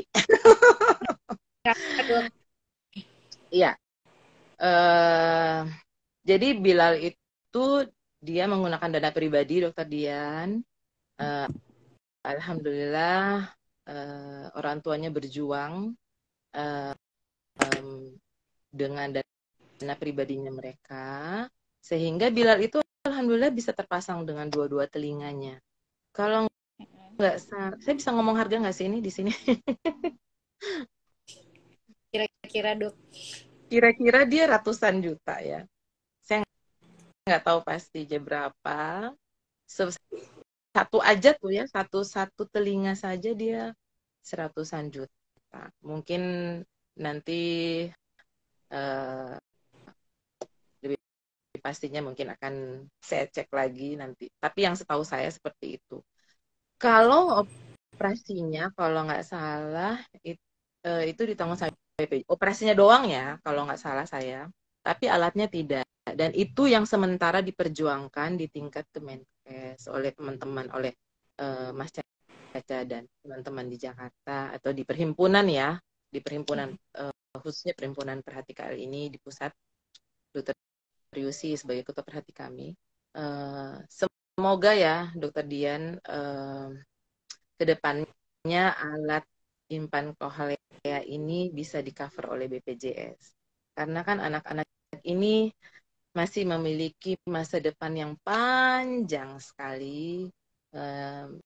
Iya. Uh, jadi Bilal itu dia menggunakan dana pribadi dokter Dian. Uh, Alhamdulillah uh, orang tuanya berjuang uh, um, dengan dana pribadinya mereka, sehingga Bilal itu alhamdulillah bisa terpasang dengan dua-dua telinganya. Kalau nggak, saya bisa ngomong harga nggak sih ini di sini? Kira-kira dok? Kira-kira dia ratusan juta ya. Saya nggak tahu pasti aja berapa. Satu aja tuh ya, satu satu telinga saja dia seratusan juta. Mungkin nanti uh, lebih pastinya mungkin akan saya cek lagi nanti. Tapi yang setahu saya seperti itu. Kalau operasinya, kalau nggak salah, it, uh, itu ditanggung sama B P J S. Operasinya doang ya, kalau nggak salah saya. Tapi alatnya tidak. Dan itu yang sementara diperjuangkan di tingkat Kemenkes oleh teman-teman, oleh uh, Mas Caca dan teman-teman di Jakarta, atau di perhimpunan ya, di perhimpunan, uh, khususnya perhimpunan perhati kali ini di pusat, Dokter Yusi sebagai ketua perhati kami. Uh, semoga ya Dokter Dian, uh, kedepannya alat implan koklea ini bisa di cover oleh B P J S, karena kan anak-anak ini masih memiliki masa depan yang panjang sekali. Um,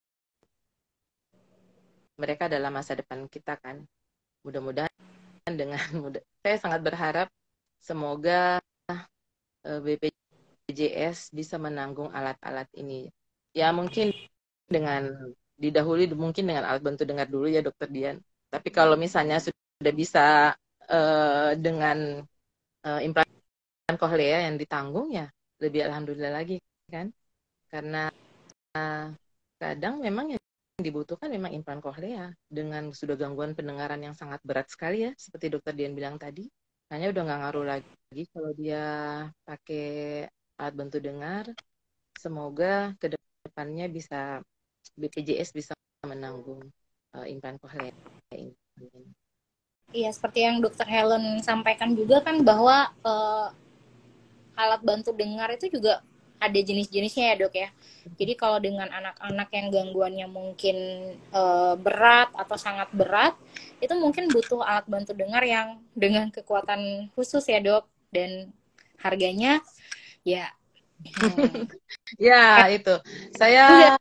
mereka adalah masa depan kita kan. Mudah-mudahan dengan mudah, saya sangat berharap semoga uh, B P J S bisa menanggung alat-alat ini. Ya mungkin dengan didahului mungkin dengan alat bantu dengar dulu ya dokter Dian. Tapi kalau misalnya sudah bisa uh, dengan uh, implan koklea yang ditanggung ya lebih alhamdulillah lagi kan. Karena uh, kadang memang yang dibutuhkan memang implan koklea dengan sudah gangguan pendengaran yang sangat berat sekali ya, seperti dokter Dian bilang tadi. Hanya udah nggak ngaruh lagi kalau dia pakai alat bantu dengar. Semoga ke depannya bisa B P J S bisa menanggung uh, implan koklea ini. Iya, seperti yang dokter Helen sampaikan juga kan bahwa uh, alat bantu dengar itu juga ada jenis-jenisnya ya dok ya. Jadi kalau dengan anak-anak yang gangguannya mungkin uh, berat atau sangat berat, itu mungkin butuh alat bantu dengar yang dengan kekuatan khusus ya dok, dan harganya ya. Hmm. Ya itu saya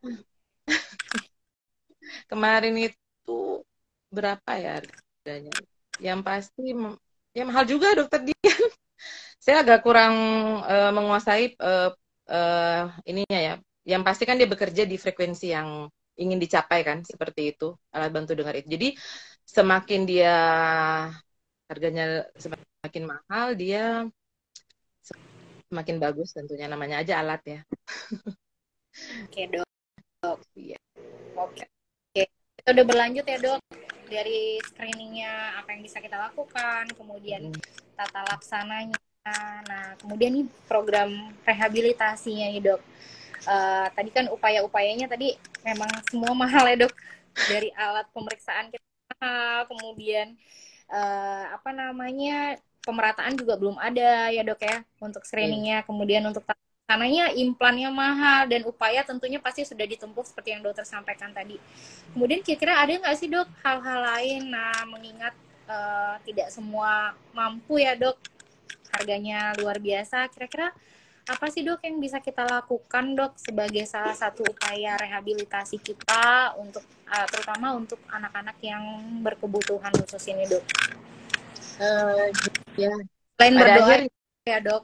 kemarin itu berapa ya harganya? Yang pasti ya mahal juga dokter Dian. Saya agak kurang uh, menguasai uh, uh, ininya ya. Yang pasti kan dia bekerja di frekuensi yang ingin dicapai kan, seperti itu alat bantu dengar itu. Jadi semakin dia harganya semakin mahal, dia semakin bagus tentunya, namanya aja alat ya. Oke dok. Iya. Oke. Oke. Kita udah berlanjut ya dok, dari screeningnya apa yang bisa kita lakukan, kemudian tata laksananya. Nah, kemudian nih program rehabilitasinya nih dok. Uh, tadi kan upaya-upayanya tadi memang semua mahal ya dok. Dari alat pemeriksaan kita mahal, kemudian uh, apa namanya pemerataan juga belum ada ya dok ya untuk screeningnya. Kemudian untuk tata laksananya implannya mahal, dan upaya tentunya pasti sudah ditempuh seperti yang dokter sampaikan tadi. Kemudian kira-kira ada nggak sih dok hal-hal lain? Nah, mengingat uh, tidak semua mampu ya dok harganya luar biasa. Kira-kira apa sih dok yang bisa kita lakukan dok sebagai salah satu upaya rehabilitasi kita untuk uh, terutama untuk anak-anak yang berkebutuhan khusus ini dok? Uh, ya, Selain pada berdoa akhirnya ya dok.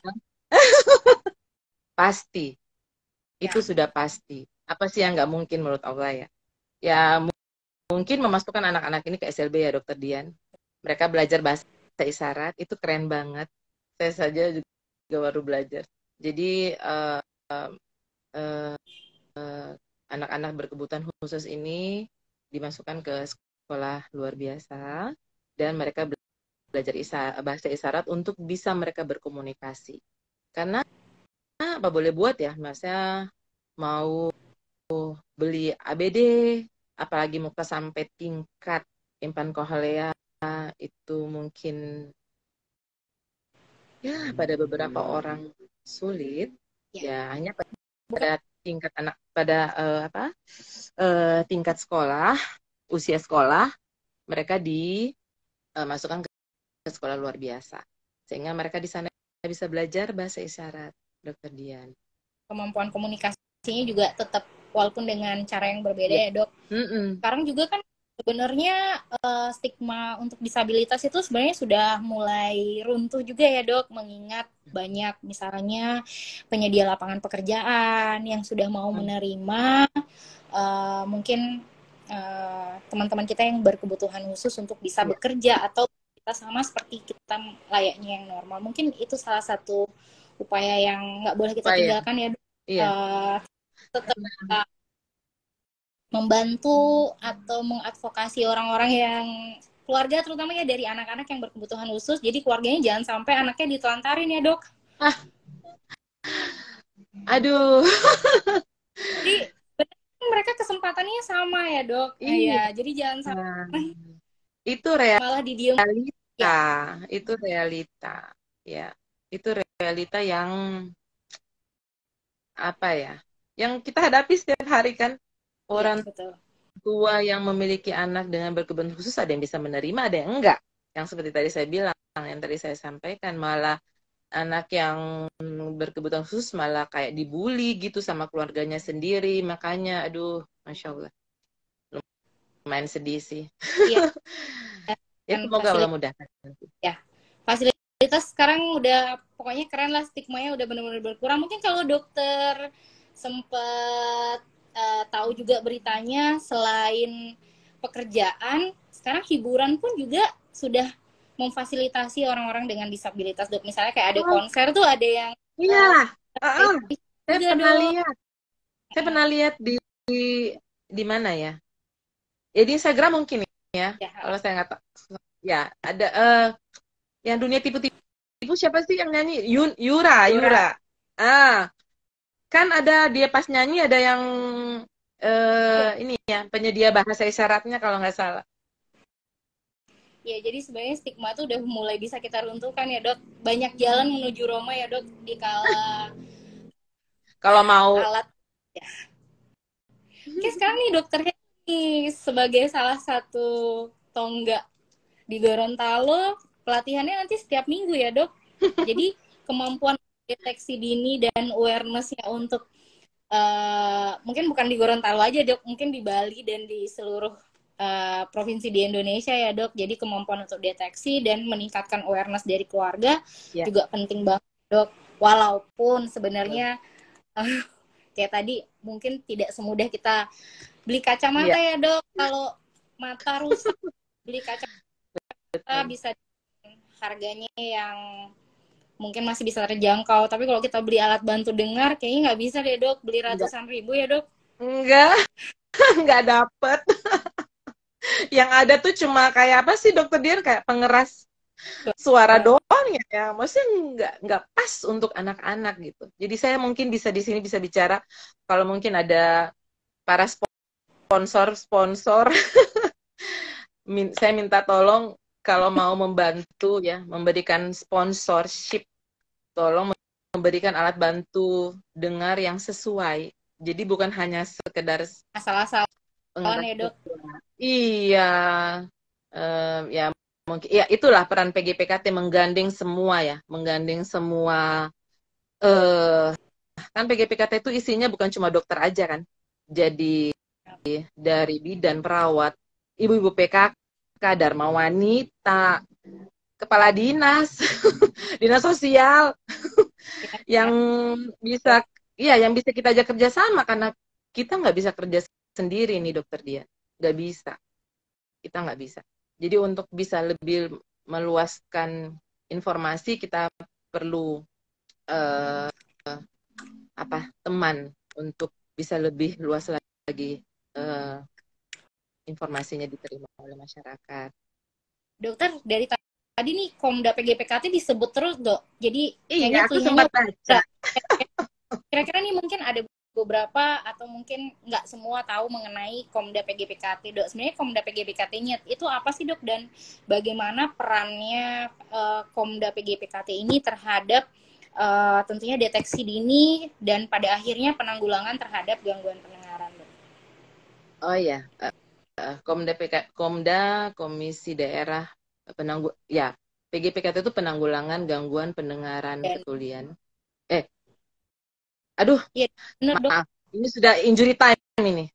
pasti, Ya. itu sudah pasti. Apa sih yang nggak mungkin menurut Allah ya? Ya mungkin memasukkan anak-anak ini ke S L B ya dokter Dian. Mereka belajar bahasa isyarat, itu keren banget. Saya saja juga baru belajar. Jadi uh, uh, uh, anak-anak berkebutuhan khusus ini dimasukkan ke sekolah luar biasa dan mereka belajar isa, bahasa isyarat untuk bisa mereka berkomunikasi. Karena apa boleh buat ya, maksudnya mau beli A B D, apalagi muka sampai tingkat impan kohlea itu mungkin ya pada beberapa orang sulit, ya, ya hanya pada tingkat anak pada uh, apa uh, tingkat sekolah, usia sekolah, mereka dimasukkan uh, ke sekolah luar biasa sehingga mereka di sana bisa belajar bahasa isyarat, dokter Dian. Kemampuan komunikasinya juga tetap walaupun dengan cara yang berbeda ya, ya dok. Mm-mm. Sekarang juga kan sebenarnya uh, stigma untuk disabilitas itu sebenarnya sudah mulai runtuh juga ya dok, mengingat banyak misalnya penyedia lapangan pekerjaan yang sudah mau menerima uh, mungkin uh, teman-teman kita yang berkebutuhan khusus untuk bisa yeah. bekerja atau kita sama seperti kita layaknya yang normal. Mungkin itu salah satu upaya yang nggak boleh kita upaya. tinggalkan ya dok. Yeah. Uh, tetap uh, membantu atau mengadvokasi orang-orang yang keluarga terutama ya dari anak-anak yang berkebutuhan khusus, jadi keluarganya jangan sampai anaknya ditelantarin ya dok. Ah. Aduh. Jadi mereka kesempatannya sama ya dok. Iya. Ya, jadi jangan sampai nah, itu realita. Malah didiem. Ya. Itu realita. Ya, itu realita yang apa ya? Yang kita hadapi setiap hari kan. Orang ya, betul. tua yang memiliki anak dengan berkebutuhan khusus ada yang bisa menerima, ada yang enggak. Yang seperti tadi saya bilang, yang tadi saya sampaikan, malah anak yang berkebutuhan khusus malah kayak dibully gitu sama keluarganya sendiri. Makanya, aduh, Masya Allah. Lumayan sedih sih. Iya. Ya, semoga Allah mudahkan. Ya, fasilitas sekarang udah, pokoknya keren lah, stigmanya udah benar-benar berkurang. Mungkin kalau dokter sempat Uh, tahu juga beritanya, selain pekerjaan, sekarang hiburan pun juga sudah memfasilitasi orang-orang dengan disabilitas dok. Misalnya kayak ada oh. konser tuh ada yang iya uh, uh, saya pernah dok. lihat saya uh. pernah lihat di, di di mana ya ya di Instagram mungkin ya, ya. Kalau saya nggak tahu ya ada uh, yang dunia tipu-tipu siapa sih yang nyanyi Yun, Yura Yura, Yura. ah kan ada dia pas nyanyi ada yang uh, ya. Ini ya penyedia bahasa isyaratnya kalau nggak salah. Ya jadi sebenarnya stigma itu udah mulai bisa kita runtuhkan ya dok. Banyak jalan menuju Roma ya dok di kala kalau mau alat. Ya. Oke sekarang nih dokternya nih sebagai salah satu tonggak di Gorontalo, pelatihannya nanti setiap minggu ya dok. Jadi kemampuan deteksi dini dan awareness-nya untuk uh, mungkin bukan di Gorontalo aja dok, mungkin di Bali dan di seluruh uh, provinsi di Indonesia ya dok. Jadi kemampuan untuk deteksi dan meningkatkan awareness dari keluarga ya. Juga penting banget dok. Walaupun sebenarnya uh, kayak tadi mungkin tidak semudah kita beli kacamata ya, ya dok. Kalau mata rusak beli kacamata bisa harganya yang mungkin masih bisa terjangkau, tapi kalau kita beli alat bantu dengar kayaknya nggak bisa deh dok, beli ratusan ribu ya dok. Enggak, nggak dapet. Yang ada tuh cuma kayak apa sih dokter Dian, kayak pengeras suara doang ya, ya. Maksudnya nggak nggak pas untuk anak-anak gitu. Jadi saya mungkin bisa di sini bisa bicara kalau mungkin ada para sponsor sponsor, saya minta tolong. Kalau mau membantu ya, memberikan sponsorship, tolong memberikan alat bantu dengar yang sesuai. Jadi bukan hanya sekedar asal-asalan ya dok. Iya, uh, ya mungkin ya itulah peran P G P K T menggandeng semua ya, menggandeng semua eh kan P G P K T itu isinya bukan cuma dokter aja kan. Jadi dari bidan, perawat, ibu-ibu P K K, dharma wanita, kepala dinas, dinas sosial yang bisa iya yang bisa kita ajak kerjasama karena kita nggak bisa kerja sendiri nih dokter dia, nggak bisa, kita nggak bisa. Jadi untuk bisa lebih meluaskan informasi kita perlu uh, apa teman untuk bisa lebih luas lagi uh, informasinya diterima oleh masyarakat. Dokter, dari tadi nih Komda P G P K T disebut terus, Dok. Jadi iya, kayaknya aku sempat baca. Kira-kira nih mungkin ada beberapa atau mungkin nggak semua tahu mengenai Komda P G P K T, Dok. Sebenarnya Komda P G P K T-nya itu apa sih, Dok? Dan bagaimana perannya uh, Komda P G P K T ini terhadap uh, tentunya deteksi dini dan pada akhirnya penanggulangan terhadap gangguan pendengaran, Dok? Oh ya, uh, uh, Komda P K, Komda Komisi Daerah Penanggu ya, P G P K T itu penanggulangan gangguan pendengaran Dan, ketulian. Eh, aduh, iya, bener, Dok. maaf, ini sudah injury time ini.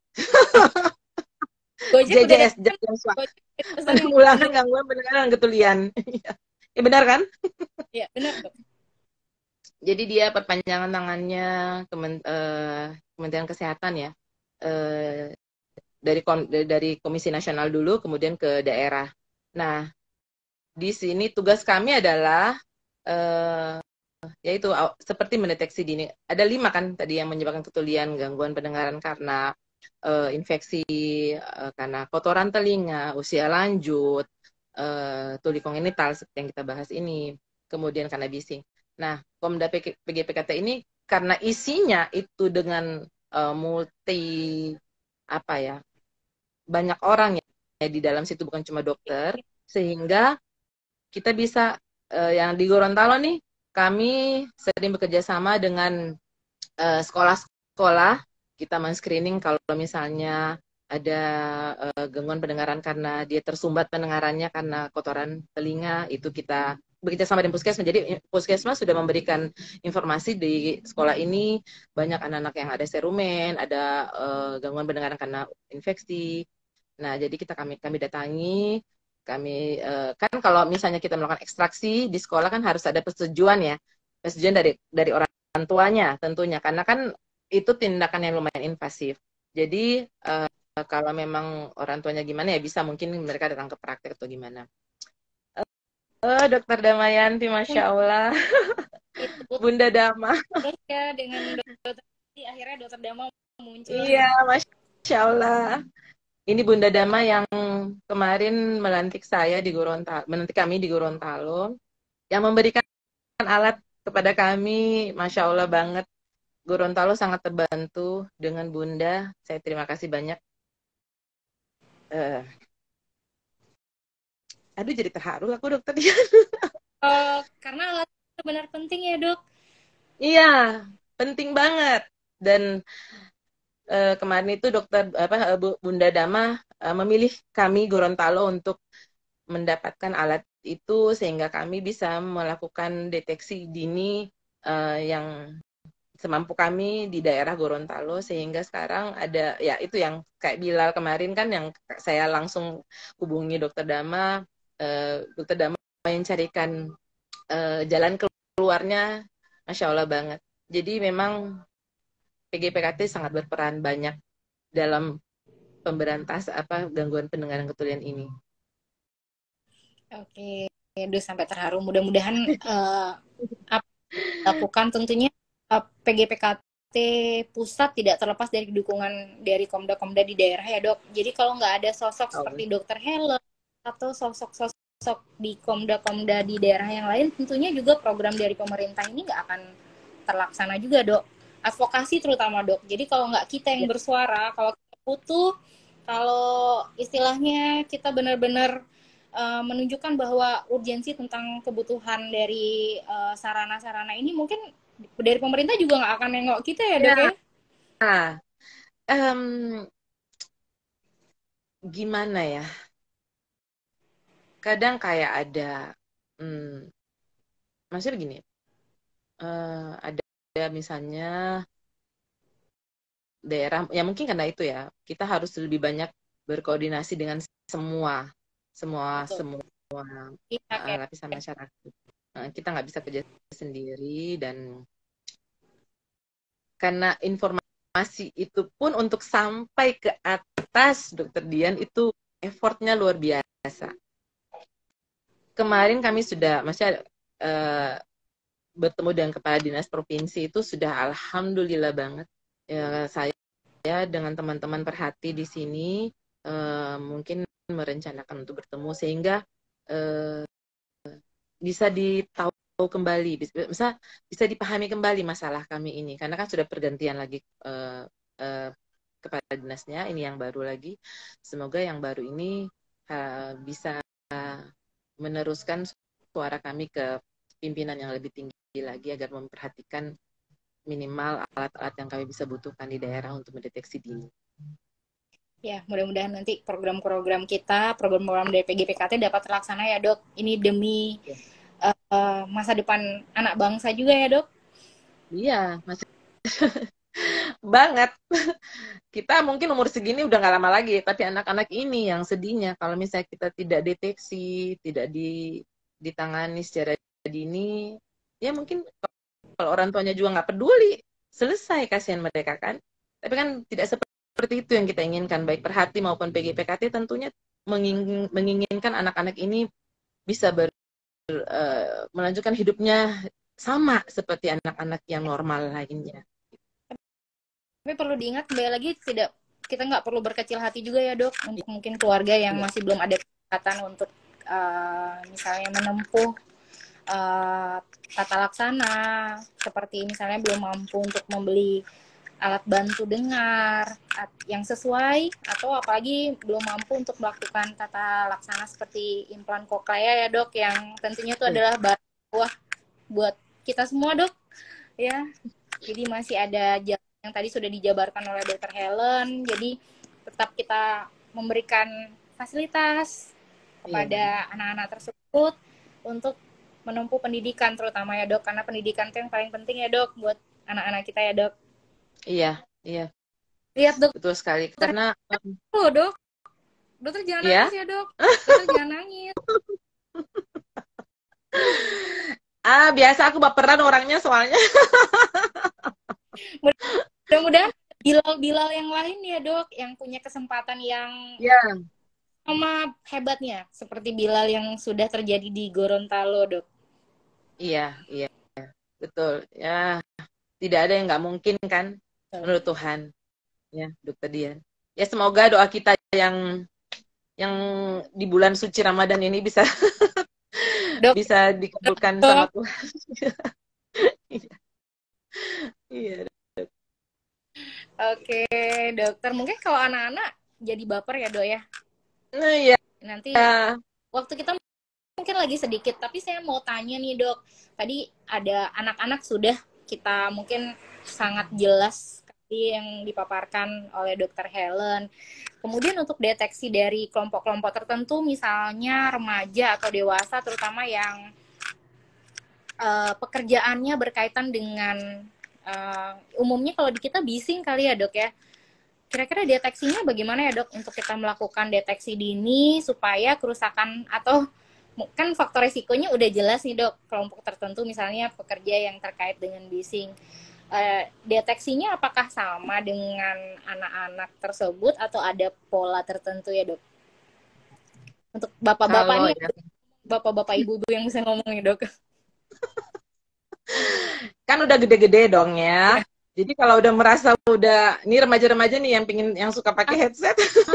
Gojek J J S, udah penanggulangan gangguan pendengaran ketulian. Ya benar kan? Iya, benar, Dok. Jadi dia perpanjangan tangannya Kemen, uh, Kementerian Kesehatan ya. Uh, dari dari Komisi Nasional dulu kemudian ke daerah. Nah, di sini tugas kami adalah uh, yaitu seperti mendeteksi dini. Ada lima kan tadi yang menyebabkan ketulian, gangguan pendengaran karena uh, infeksi, uh, karena kotoran telinga, usia lanjut, uh, tuli kongenital seperti yang kita bahas ini, kemudian karena bising. Nah, Komda P G P K T ini karena isinya itu dengan uh, multi apa ya, banyak orang ya di dalam situ, bukan cuma dokter, sehingga kita bisa uh, yang di Gorontalo nih kami sering bekerja sama dengan uh, sekolah-sekolah. Kita men-screening kalau misalnya ada uh, gangguan pendengaran karena dia tersumbat pendengarannya karena kotoran telinga, itu kita bekerja sama dengan puskesmas. Jadi puskesmas sudah memberikan informasi di sekolah ini banyak anak-anak yang ada serumen, ada uh, gangguan pendengaran karena infeksi. Nah, jadi kita kami kami datangi, kami uh, kan kalau misalnya kita melakukan ekstraksi di sekolah kan harus ada persetujuan ya, persetujuan dari dari orang tuanya tentunya, karena kan itu tindakan yang lumayan invasif. Jadi uh, kalau memang orang tuanya gimana ya bisa mungkin mereka datang ke praktek atau gimana. Oh, Dokter Damayanti, Masya Allah. Bunda Dama. Ya, dengan dokter akhirnya Dokter Dama muncul. Iya, Masya Allah. Ini Bunda Dama yang kemarin melantik saya di Gorontalo, melantik kami di Gorontalo, yang memberikan alat kepada kami, Masya Allah banget. Gorontalo sangat terbantu dengan Bunda. Saya terima kasih banyak. Uh, aduh, jadi terharu aku, Dokter Dian. Uh, karena alat itu benar penting ya, Dok. Iya, penting banget. Dan uh, kemarin itu Dokter apa Bunda Dama uh, memilih kami Gorontalo untuk mendapatkan alat itu sehingga kami bisa melakukan deteksi dini uh, yang semampu kami di daerah Gorontalo, sehingga sekarang ada ya itu yang kayak Bilal kemarin kan yang saya langsung hubungi Dokter Dama, uh, Dokter Dama yang carikan uh, jalan keluarnya, Masya Allah banget. Jadi memang P G P K T sangat berperan banyak dalam pemberantas apa gangguan pendengaran ketulian ini. Oke, udah sampai terharu. Mudah-mudahan uh, apa lakukan tentunya uh, P G P K T pusat tidak terlepas dari dukungan dari Komda-Komda di daerah ya, Dok. Jadi kalau nggak ada sosok oh. seperti Dokter Helen atau sosok-sosok di Komda-Komda di daerah yang lain, tentunya juga program dari pemerintah ini nggak akan terlaksana juga, Dok. Advokasi terutama, Dok. Jadi kalau nggak kita yang bersuara, kalau kita butuh, kalau istilahnya kita benar-benar Uh, menunjukkan bahwa urgensi tentang kebutuhan dari uh, sarana-sarana ini, mungkin dari pemerintah juga nggak akan nengok kita ya, Dok ya? Nah, um, gimana ya? kadang kayak ada, hmm, maksudnya begini, uh, ada, ada misalnya daerah, ya mungkin karena itu ya, kita harus lebih banyak berkoordinasi dengan semua, semua, Betul. semua Kita uh, kayak lapisan masyarakat. Uh, kita nggak bisa kerja sendiri, dan karena informasi itu pun untuk sampai ke atas Dokter Dian itu effortnya luar biasa. Kemarin kami sudah, maksudnya uh, bertemu dengan kepala dinas provinsi itu sudah alhamdulillah banget. Ya, saya dengan teman-teman perhati di sini uh, mungkin merencanakan untuk bertemu sehingga uh, bisa ditahu kembali, bisa bisa dipahami kembali masalah kami ini, karena kan sudah pergantian lagi uh, uh, kepala dinasnya, ini yang baru lagi. Semoga yang baru ini uh, bisa meneruskan suara kami ke pimpinan yang lebih tinggi lagi agar memperhatikan minimal alat-alat yang kami bisa butuhkan di daerah untuk mendeteksi dini. Ya, mudah-mudahan nanti program-program kita, program-program dari P G P K T dapat terlaksana ya, Dok. Ini demi ya. uh, masa depan anak bangsa juga ya, Dok. Iya, masih banget. Kita mungkin umur segini udah nggak lama lagi, tapi anak-anak ini yang sedihnya kalau misalnya kita tidak deteksi, tidak di, ditangani secara dini, ya mungkin kalau orang tuanya juga nggak peduli, selesai, kasihan mereka kan. Tapi kan tidak seperti itu yang kita inginkan, baik Perhati maupun P G P K T tentunya menging, menginginkan anak-anak ini bisa ber, uh, melanjutkan hidupnya sama seperti anak-anak yang normal lainnya. Tapi perlu diingat kembali lagi, tidak, kita nggak perlu berkecil hati juga ya, Dok, untuk mungkin keluarga yang ya. masih belum ada kesempatan untuk uh, misalnya menempuh uh, tata laksana, seperti misalnya belum mampu untuk membeli alat bantu dengar yang sesuai, atau apalagi belum mampu untuk melakukan tata laksana seperti implan koklea ya, Dok, yang tentunya itu ya. adalah barang buat kita semua, Dok, ya. Jadi masih ada jalan yang tadi sudah dijabarkan oleh Dokter Helen, jadi tetap kita memberikan fasilitas kepada yeah. anak-anak tersebut untuk menempuh pendidikan terutama ya, Dok, karena pendidikan itu yang paling penting ya, Dok, buat anak-anak kita ya, Dok. Iya, iya. Lihat, Dok. Betul sekali, karena oh, Dok. Dokter jangan yeah? nangis ya, Dok. Dokter jangan nangis. Ah, biasa aku baperan orangnya soalnya. Mudah-mudahan Bilal-Bilal yang lain ya, Dok, yang punya kesempatan yang yeah. sama hebatnya seperti Bilal yang sudah terjadi di Gorontalo, Dok. Iya, iya, betul. Ya, tidak ada yang nggak mungkin kan, betul. Menurut Tuhan, ya, Dokter Dian. Ya, semoga doa kita yang yang di bulan suci Ramadan ini bisa Dok, bisa dikabulkan Dok. Sama Tuhan. Iya. Oke, Dokter. Mungkin kalau anak-anak jadi baper ya, Dok ya. Nah, iya. Nanti ya. Waktu kita mungkin lagi sedikit, tapi saya mau tanya nih, Dok. Tadi ada anak-anak sudah kita mungkin sangat jelas sekali yang dipaparkan oleh Dokter Helen. Kemudian untuk deteksi dari kelompok-kelompok tertentu, misalnya remaja atau dewasa, terutama yang uh, pekerjaannya berkaitan dengan uh, umumnya kalau di kita bising kali ya, Dok ya. Kira-kira deteksinya bagaimana ya, Dok, untuk kita melakukan deteksi dini supaya kerusakan atau kan faktor resikonya udah jelas nih, Dok, kelompok tertentu misalnya pekerja yang terkait dengan bising. Uh, deteksinya apakah sama dengan anak-anak tersebut atau ada pola tertentu ya, Dok? Untuk bapak-bapak nih, ya. Bapak-bapak ibu-ibu yang bisa ngomong nih, Dok. Kan udah gede-gede dong ya. Ya. Jadi kalau udah merasa udah, ini remaja-remaja nih yang pingin, yang suka pakai headset.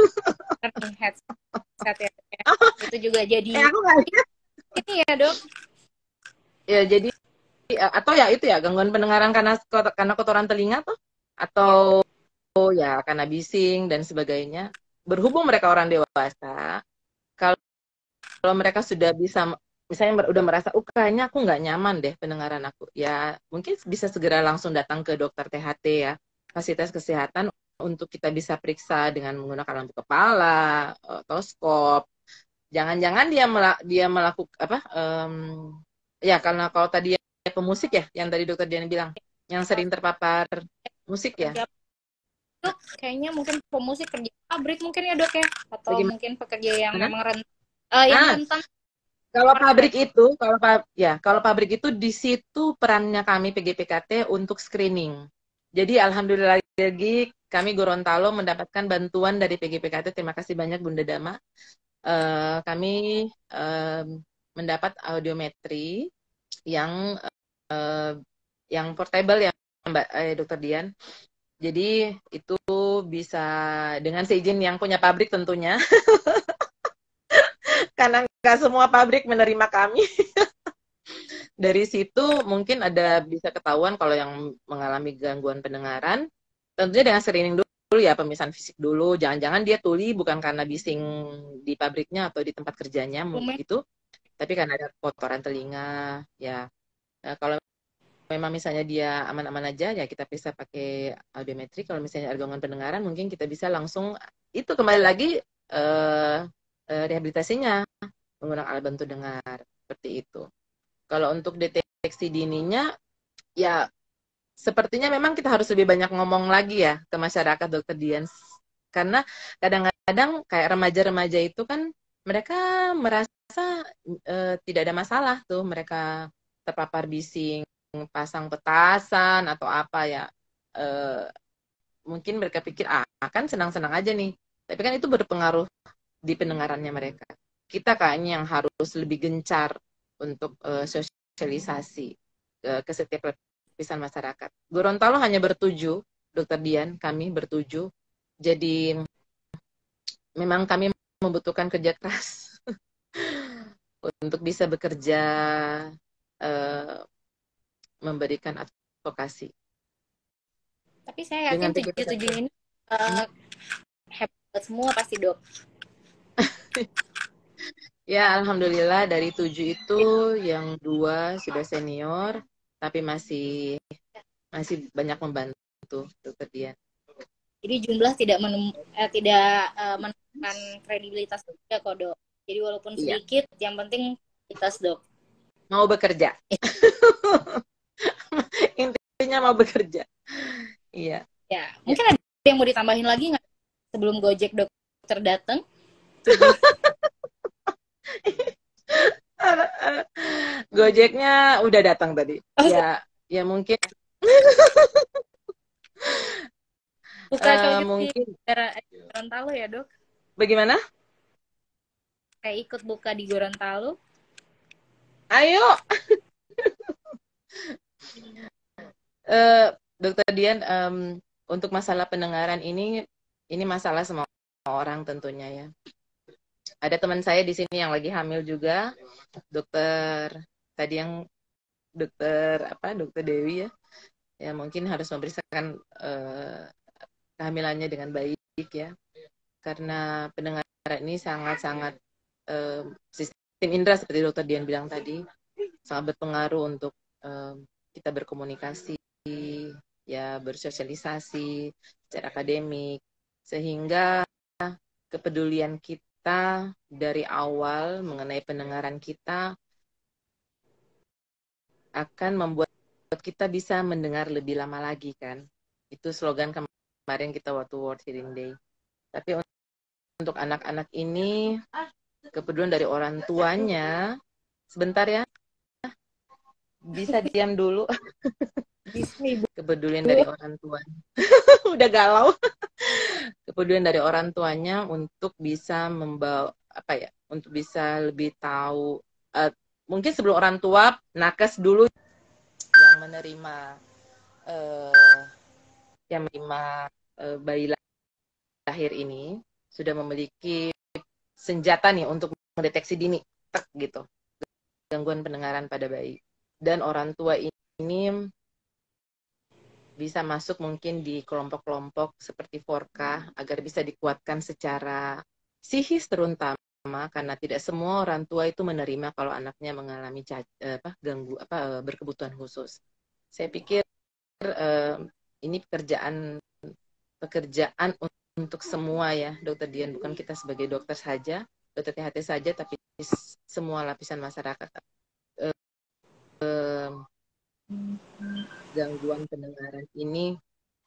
Headset ya. Itu juga jadi eh, aku gak lihat. Ini ya, Dok. Ya, jadi atau ya itu ya gangguan pendengaran karena karena kotoran telinga tuh, atau oh, ya karena bising dan sebagainya. Berhubung mereka orang dewasa, kalau kalau mereka sudah bisa, misalnya udah merasa, oh kayaknya aku nggak nyaman deh pendengaran aku, ya mungkin bisa segera langsung datang ke dokter T H T ya, fasilitas kesehatan, untuk kita bisa periksa dengan menggunakan lampu kepala, otoskop. Jangan-jangan dia mela dia melakukan apa? Um, ya karena kalau tadi ya, pemusik ya, yang tadi dokter Dian bilang, yang sering terpapar musik ya. Kerja dok, kayaknya mungkin pemusik kerja pabrik mungkin ya dok ya, atau Bagaimana? mungkin pekerja yang memang rentan, uh, yang Ah, rentan. kalau pabrik itu, kalau ya, kalau pabrik itu di situ perannya kami P G P K T untuk screening. Jadi alhamdulillah lagi kami Gorontalo mendapatkan bantuan dari P G P K T. Terima kasih banyak Bunda Dama. Uh, kami uh, mendapat audiometri yang uh, yang portable ya Mbak eh, Dokter Dian. Jadi itu bisa dengan seizin yang punya pabrik tentunya. Karena nggak semua pabrik menerima kami. Dari situ mungkin ada bisa ketahuan kalau yang mengalami gangguan pendengaran, tentunya dengan screening dulu ya, pemeriksaan fisik dulu. Jangan-jangan dia tuli bukan karena bising di pabriknya atau di tempat kerjanya gitu, tapi karena ada kotoran telinga ya. Nah, kalau memang misalnya dia aman-aman aja ya kita bisa pakai audiometri. Kalau misalnya ada gangguan pendengaran mungkin kita bisa langsung itu kembali lagi eh, eh, rehabilitasinya menggunakan alat bantu dengar seperti itu. Kalau untuk deteksi dininya, ya sepertinya memang kita harus lebih banyak ngomong lagi ya ke masyarakat Dokter Dian. Karena kadang-kadang kayak remaja-remaja itu kan mereka merasa e, tidak ada masalah tuh mereka terpapar bising, pasang petasan atau apa ya. E, mungkin mereka pikir, ah kan senang-senang aja nih. Tapi kan itu berpengaruh di pendengarannya mereka. Kita kayaknya yang harus lebih gencar untuk uh, sosialisasi uh, ke setiap lapisan masyarakat. Gorontalo hanya bertujuh, Dokter Dian, kami bertujuh. Jadi memang kami membutuhkan kerja keras untuk bisa bekerja uh, memberikan advokasi. Tapi saya yakin tujuh-tujuh ini uh, hebat semua pasti dok. Ya, alhamdulillah dari tujuh itu yang dua sudah senior, tapi masih masih banyak membantu Dokter Dian. Jadi jumlah tidak menem, eh, tidak uh, menentukan kredibilitas juga kok dok. Jadi walaupun sedikit, iya. Yang penting kredibilitas dok. Mau bekerja. Intinya mau bekerja. Iya. Ya, mungkin ya. Ada yang mau ditambahin lagi nggak sebelum Gojek dokter datang? Gojeknya udah datang tadi. Oh, ya, ya mungkin. Buka uh, mungkin di Gorontalo ya dok? Bagaimana? Kayak ikut buka di Gorontalo. Ayo. uh, Dokter Dian, um, untuk masalah pendengaran ini, ini masalah semua orang tentunya ya. Ada teman saya di sini yang lagi hamil juga, dokter tadi yang dokter apa dokter Dewi ya, ya mungkin harus memeriksakan uh, kehamilannya dengan baik ya, karena pendengaran ini sangat-sangat uh, sistem indera seperti dokter Dian bilang tadi sangat berpengaruh untuk uh, kita berkomunikasi ya, bersosialisasi secara akademik, sehingga kepedulian kita kita dari awal mengenai pendengaran kita akan membuat kita bisa mendengar lebih lama lagi kan. Itu slogan kemarin kita waktu World Hearing Day. Tapi untuk anak-anak ini kepedulian dari orang tuanya, sebentar ya, bisa diam dulu. Kepedulian dari orang tuanya. Udah galau. Kepedulian dari orang tuanya untuk bisa membawa apa ya, untuk bisa lebih tahu uh, mungkin sebelum orang tua nakes dulu yang menerima uh, yang menerima uh, bayi lahir ini sudah memiliki senjata nih untuk mendeteksi dini tek gitu gangguan pendengaran pada bayi, dan orang tua ini bisa masuk mungkin di kelompok-kelompok seperti Forka agar bisa dikuatkan secara psikis terutama karena tidak semua orang tua itu menerima kalau anaknya mengalami apa ganggu apa berkebutuhan khusus. Saya pikir eh, ini pekerjaan pekerjaan untuk semua ya Dokter Dian, bukan kita sebagai dokter saja, dokter T H T saja, tapi semua lapisan masyarakat. Eh, eh, gangguan pendengaran ini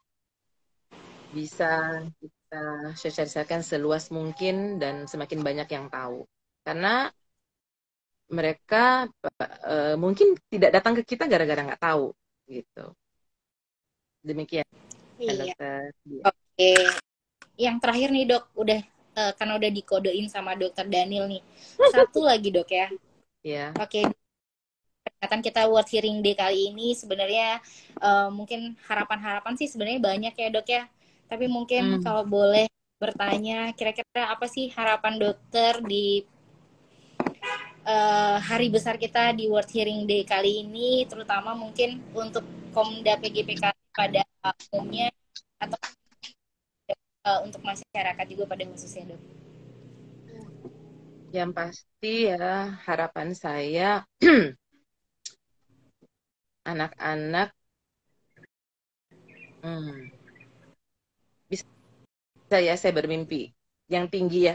bisa kita sosialisasikan seluas mungkin dan semakin banyak yang tahu. Karena mereka uh, mungkin tidak datang ke kita gara-gara nggak tahu gitu. Demikian, Iya. dokter. Oke. Yang terakhir nih dok, udah uh, karena udah dikodein sama dokter Daniel nih. Satu lagi dok ya. Iya. Oke. Peringatan kita World Hearing Day kali ini sebenarnya uh, mungkin harapan-harapan sih sebenarnya banyak ya dok ya. Tapi mungkin hmm. kalau boleh bertanya, kira-kira apa sih harapan dokter di uh, hari besar kita di World Hearing Day kali ini, terutama mungkin untuk Komda P G P K pada umumnya atau uh, untuk masyarakat juga pada khususnya dok? Yang pasti ya harapan saya anak-anak hmm, bisa ya saya bermimpi yang tinggi ya.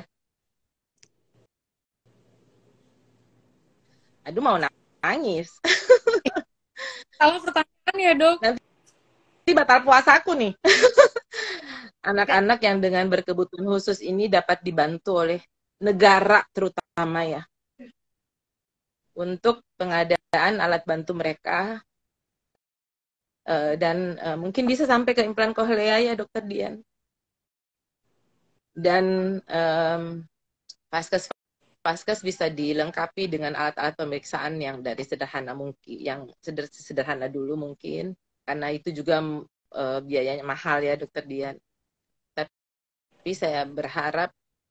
Aduh mau nangis. Kalau pertanyaan ya dok. Nanti batal puasaku nih. Anak-anak yang dengan berkebutuhan khusus ini dapat dibantu oleh negara terutama ya. Untuk pengadaan alat bantu mereka. Uh, dan uh, mungkin bisa sampai ke implan kohlea ya dokter Dian. Dan um, paskes paskes bisa dilengkapi dengan alat-alat pemeriksaan yang dari sederhana mungkin, yang sederhana dulu mungkin, karena itu juga uh, biayanya mahal ya dokter Dian. Tapi saya berharap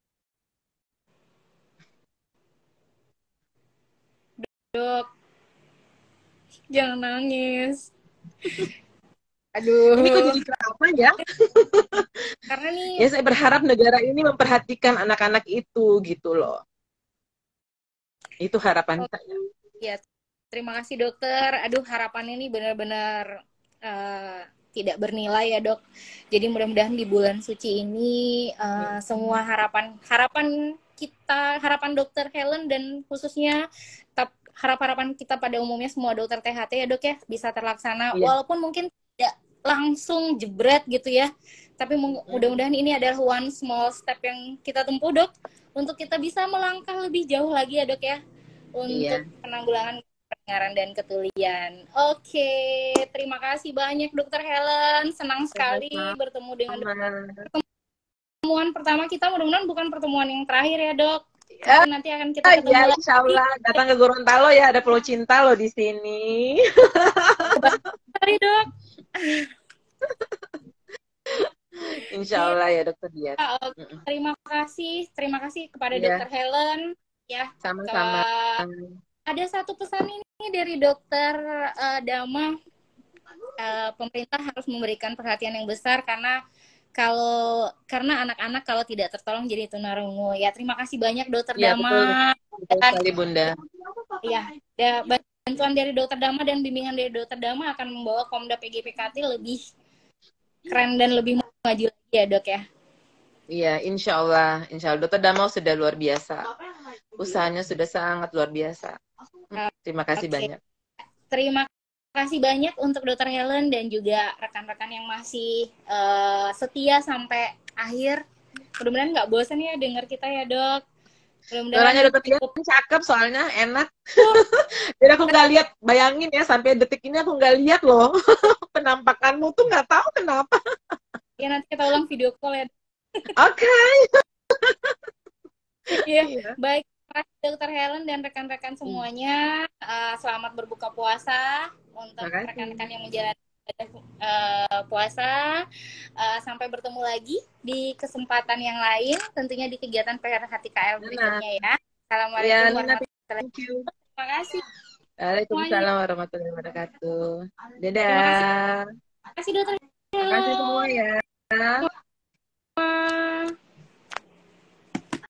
dok, jangan nangis. Aduh. Ini kok jadi kenapa ya? Karena nih. Ya saya berharap negara ini memperhatikan anak-anak itu gitu loh. Itu harapan oh, saya. Ya, terima kasih dokter. Aduh, harapan ini benar-benar uh, tidak bernilai ya dok. Jadi mudah-mudahan di bulan suci ini uh, hmm. semua harapan harapan kita, harapan dokter Helen dan khususnya harap-harapan kita pada umumnya semua dokter T H T ya dok ya bisa terlaksana. Yeah. Walaupun mungkin tidak langsung jebret gitu ya. Tapi mudah-mudahan ini adalah one small step yang kita tempuh dok. Untuk kita bisa melangkah lebih jauh lagi ya dok ya. Untuk yeah. penanggulangan pendengaran dan ketulian. Oke, terima kasih banyak dokter Helen. Senang sekali Selamat. bertemu dengan dokter. Pertemuan pertama kita mudah-mudahan bukan pertemuan yang terakhir ya dok. Ya, nanti akan kita ketemu ya, lagi. Insya Allah datang ke Gorontalo ya, ada Pulau Cinta loh di sini. Sorry dok. Insya Allah ya dokter Dian. Terima kasih, terima kasih kepada ya. dokter Helen ya. Sama-sama. Uh, ada satu pesan ini dari dokter uh, Dama, uh, pemerintah harus memberikan perhatian yang besar karena kalau karena anak-anak kalau tidak tertolong jadi tunarungu ya. Terima kasih banyak dokter ya, Dama. Betul, betul sekali Bunda. Ya, ya, bantuan dari dokter Dama dan bimbingan dari dokter Dama akan membawa Komda P G P K T lebih keren dan lebih maju lagi ya dok ya. Iya, insya Allah, insya Allah dokter Dama sudah luar biasa. Usahanya sudah sangat luar biasa. Terima kasih okay. banyak. Terima kasih banyak untuk dokter Helen dan juga rekan-rekan yang masih uh, setia sampai akhir. Mudah-mudahan nggak bosan ya dengar kita ya dok. Suaranya dokter Dian cakep soalnya enak. Jadi aku nggak lihat, bayangin ya sampai detik ini aku nggak lihat loh penampakanmu tuh nggak tahu kenapa. Ya nanti kita ulang video call ya. Oke. Okay. Iya, yeah. Baik. Dokter Helen dan rekan-rekan semuanya, uh, selamat berbuka puasa untuk rekan-rekan yang menjalani uh, puasa. Uh, sampai bertemu lagi di kesempatan yang lain, tentunya di kegiatan P R H T K L berikutnya ya. Assalamualaikum ya, warahmatullahi wabarakatuh. Terima kasih. Waalaikumsalam warahmatullahi wabarakatuh. Dadah. Terima kasih, Terima kasih dokter Helen. Terima kasih semua ya.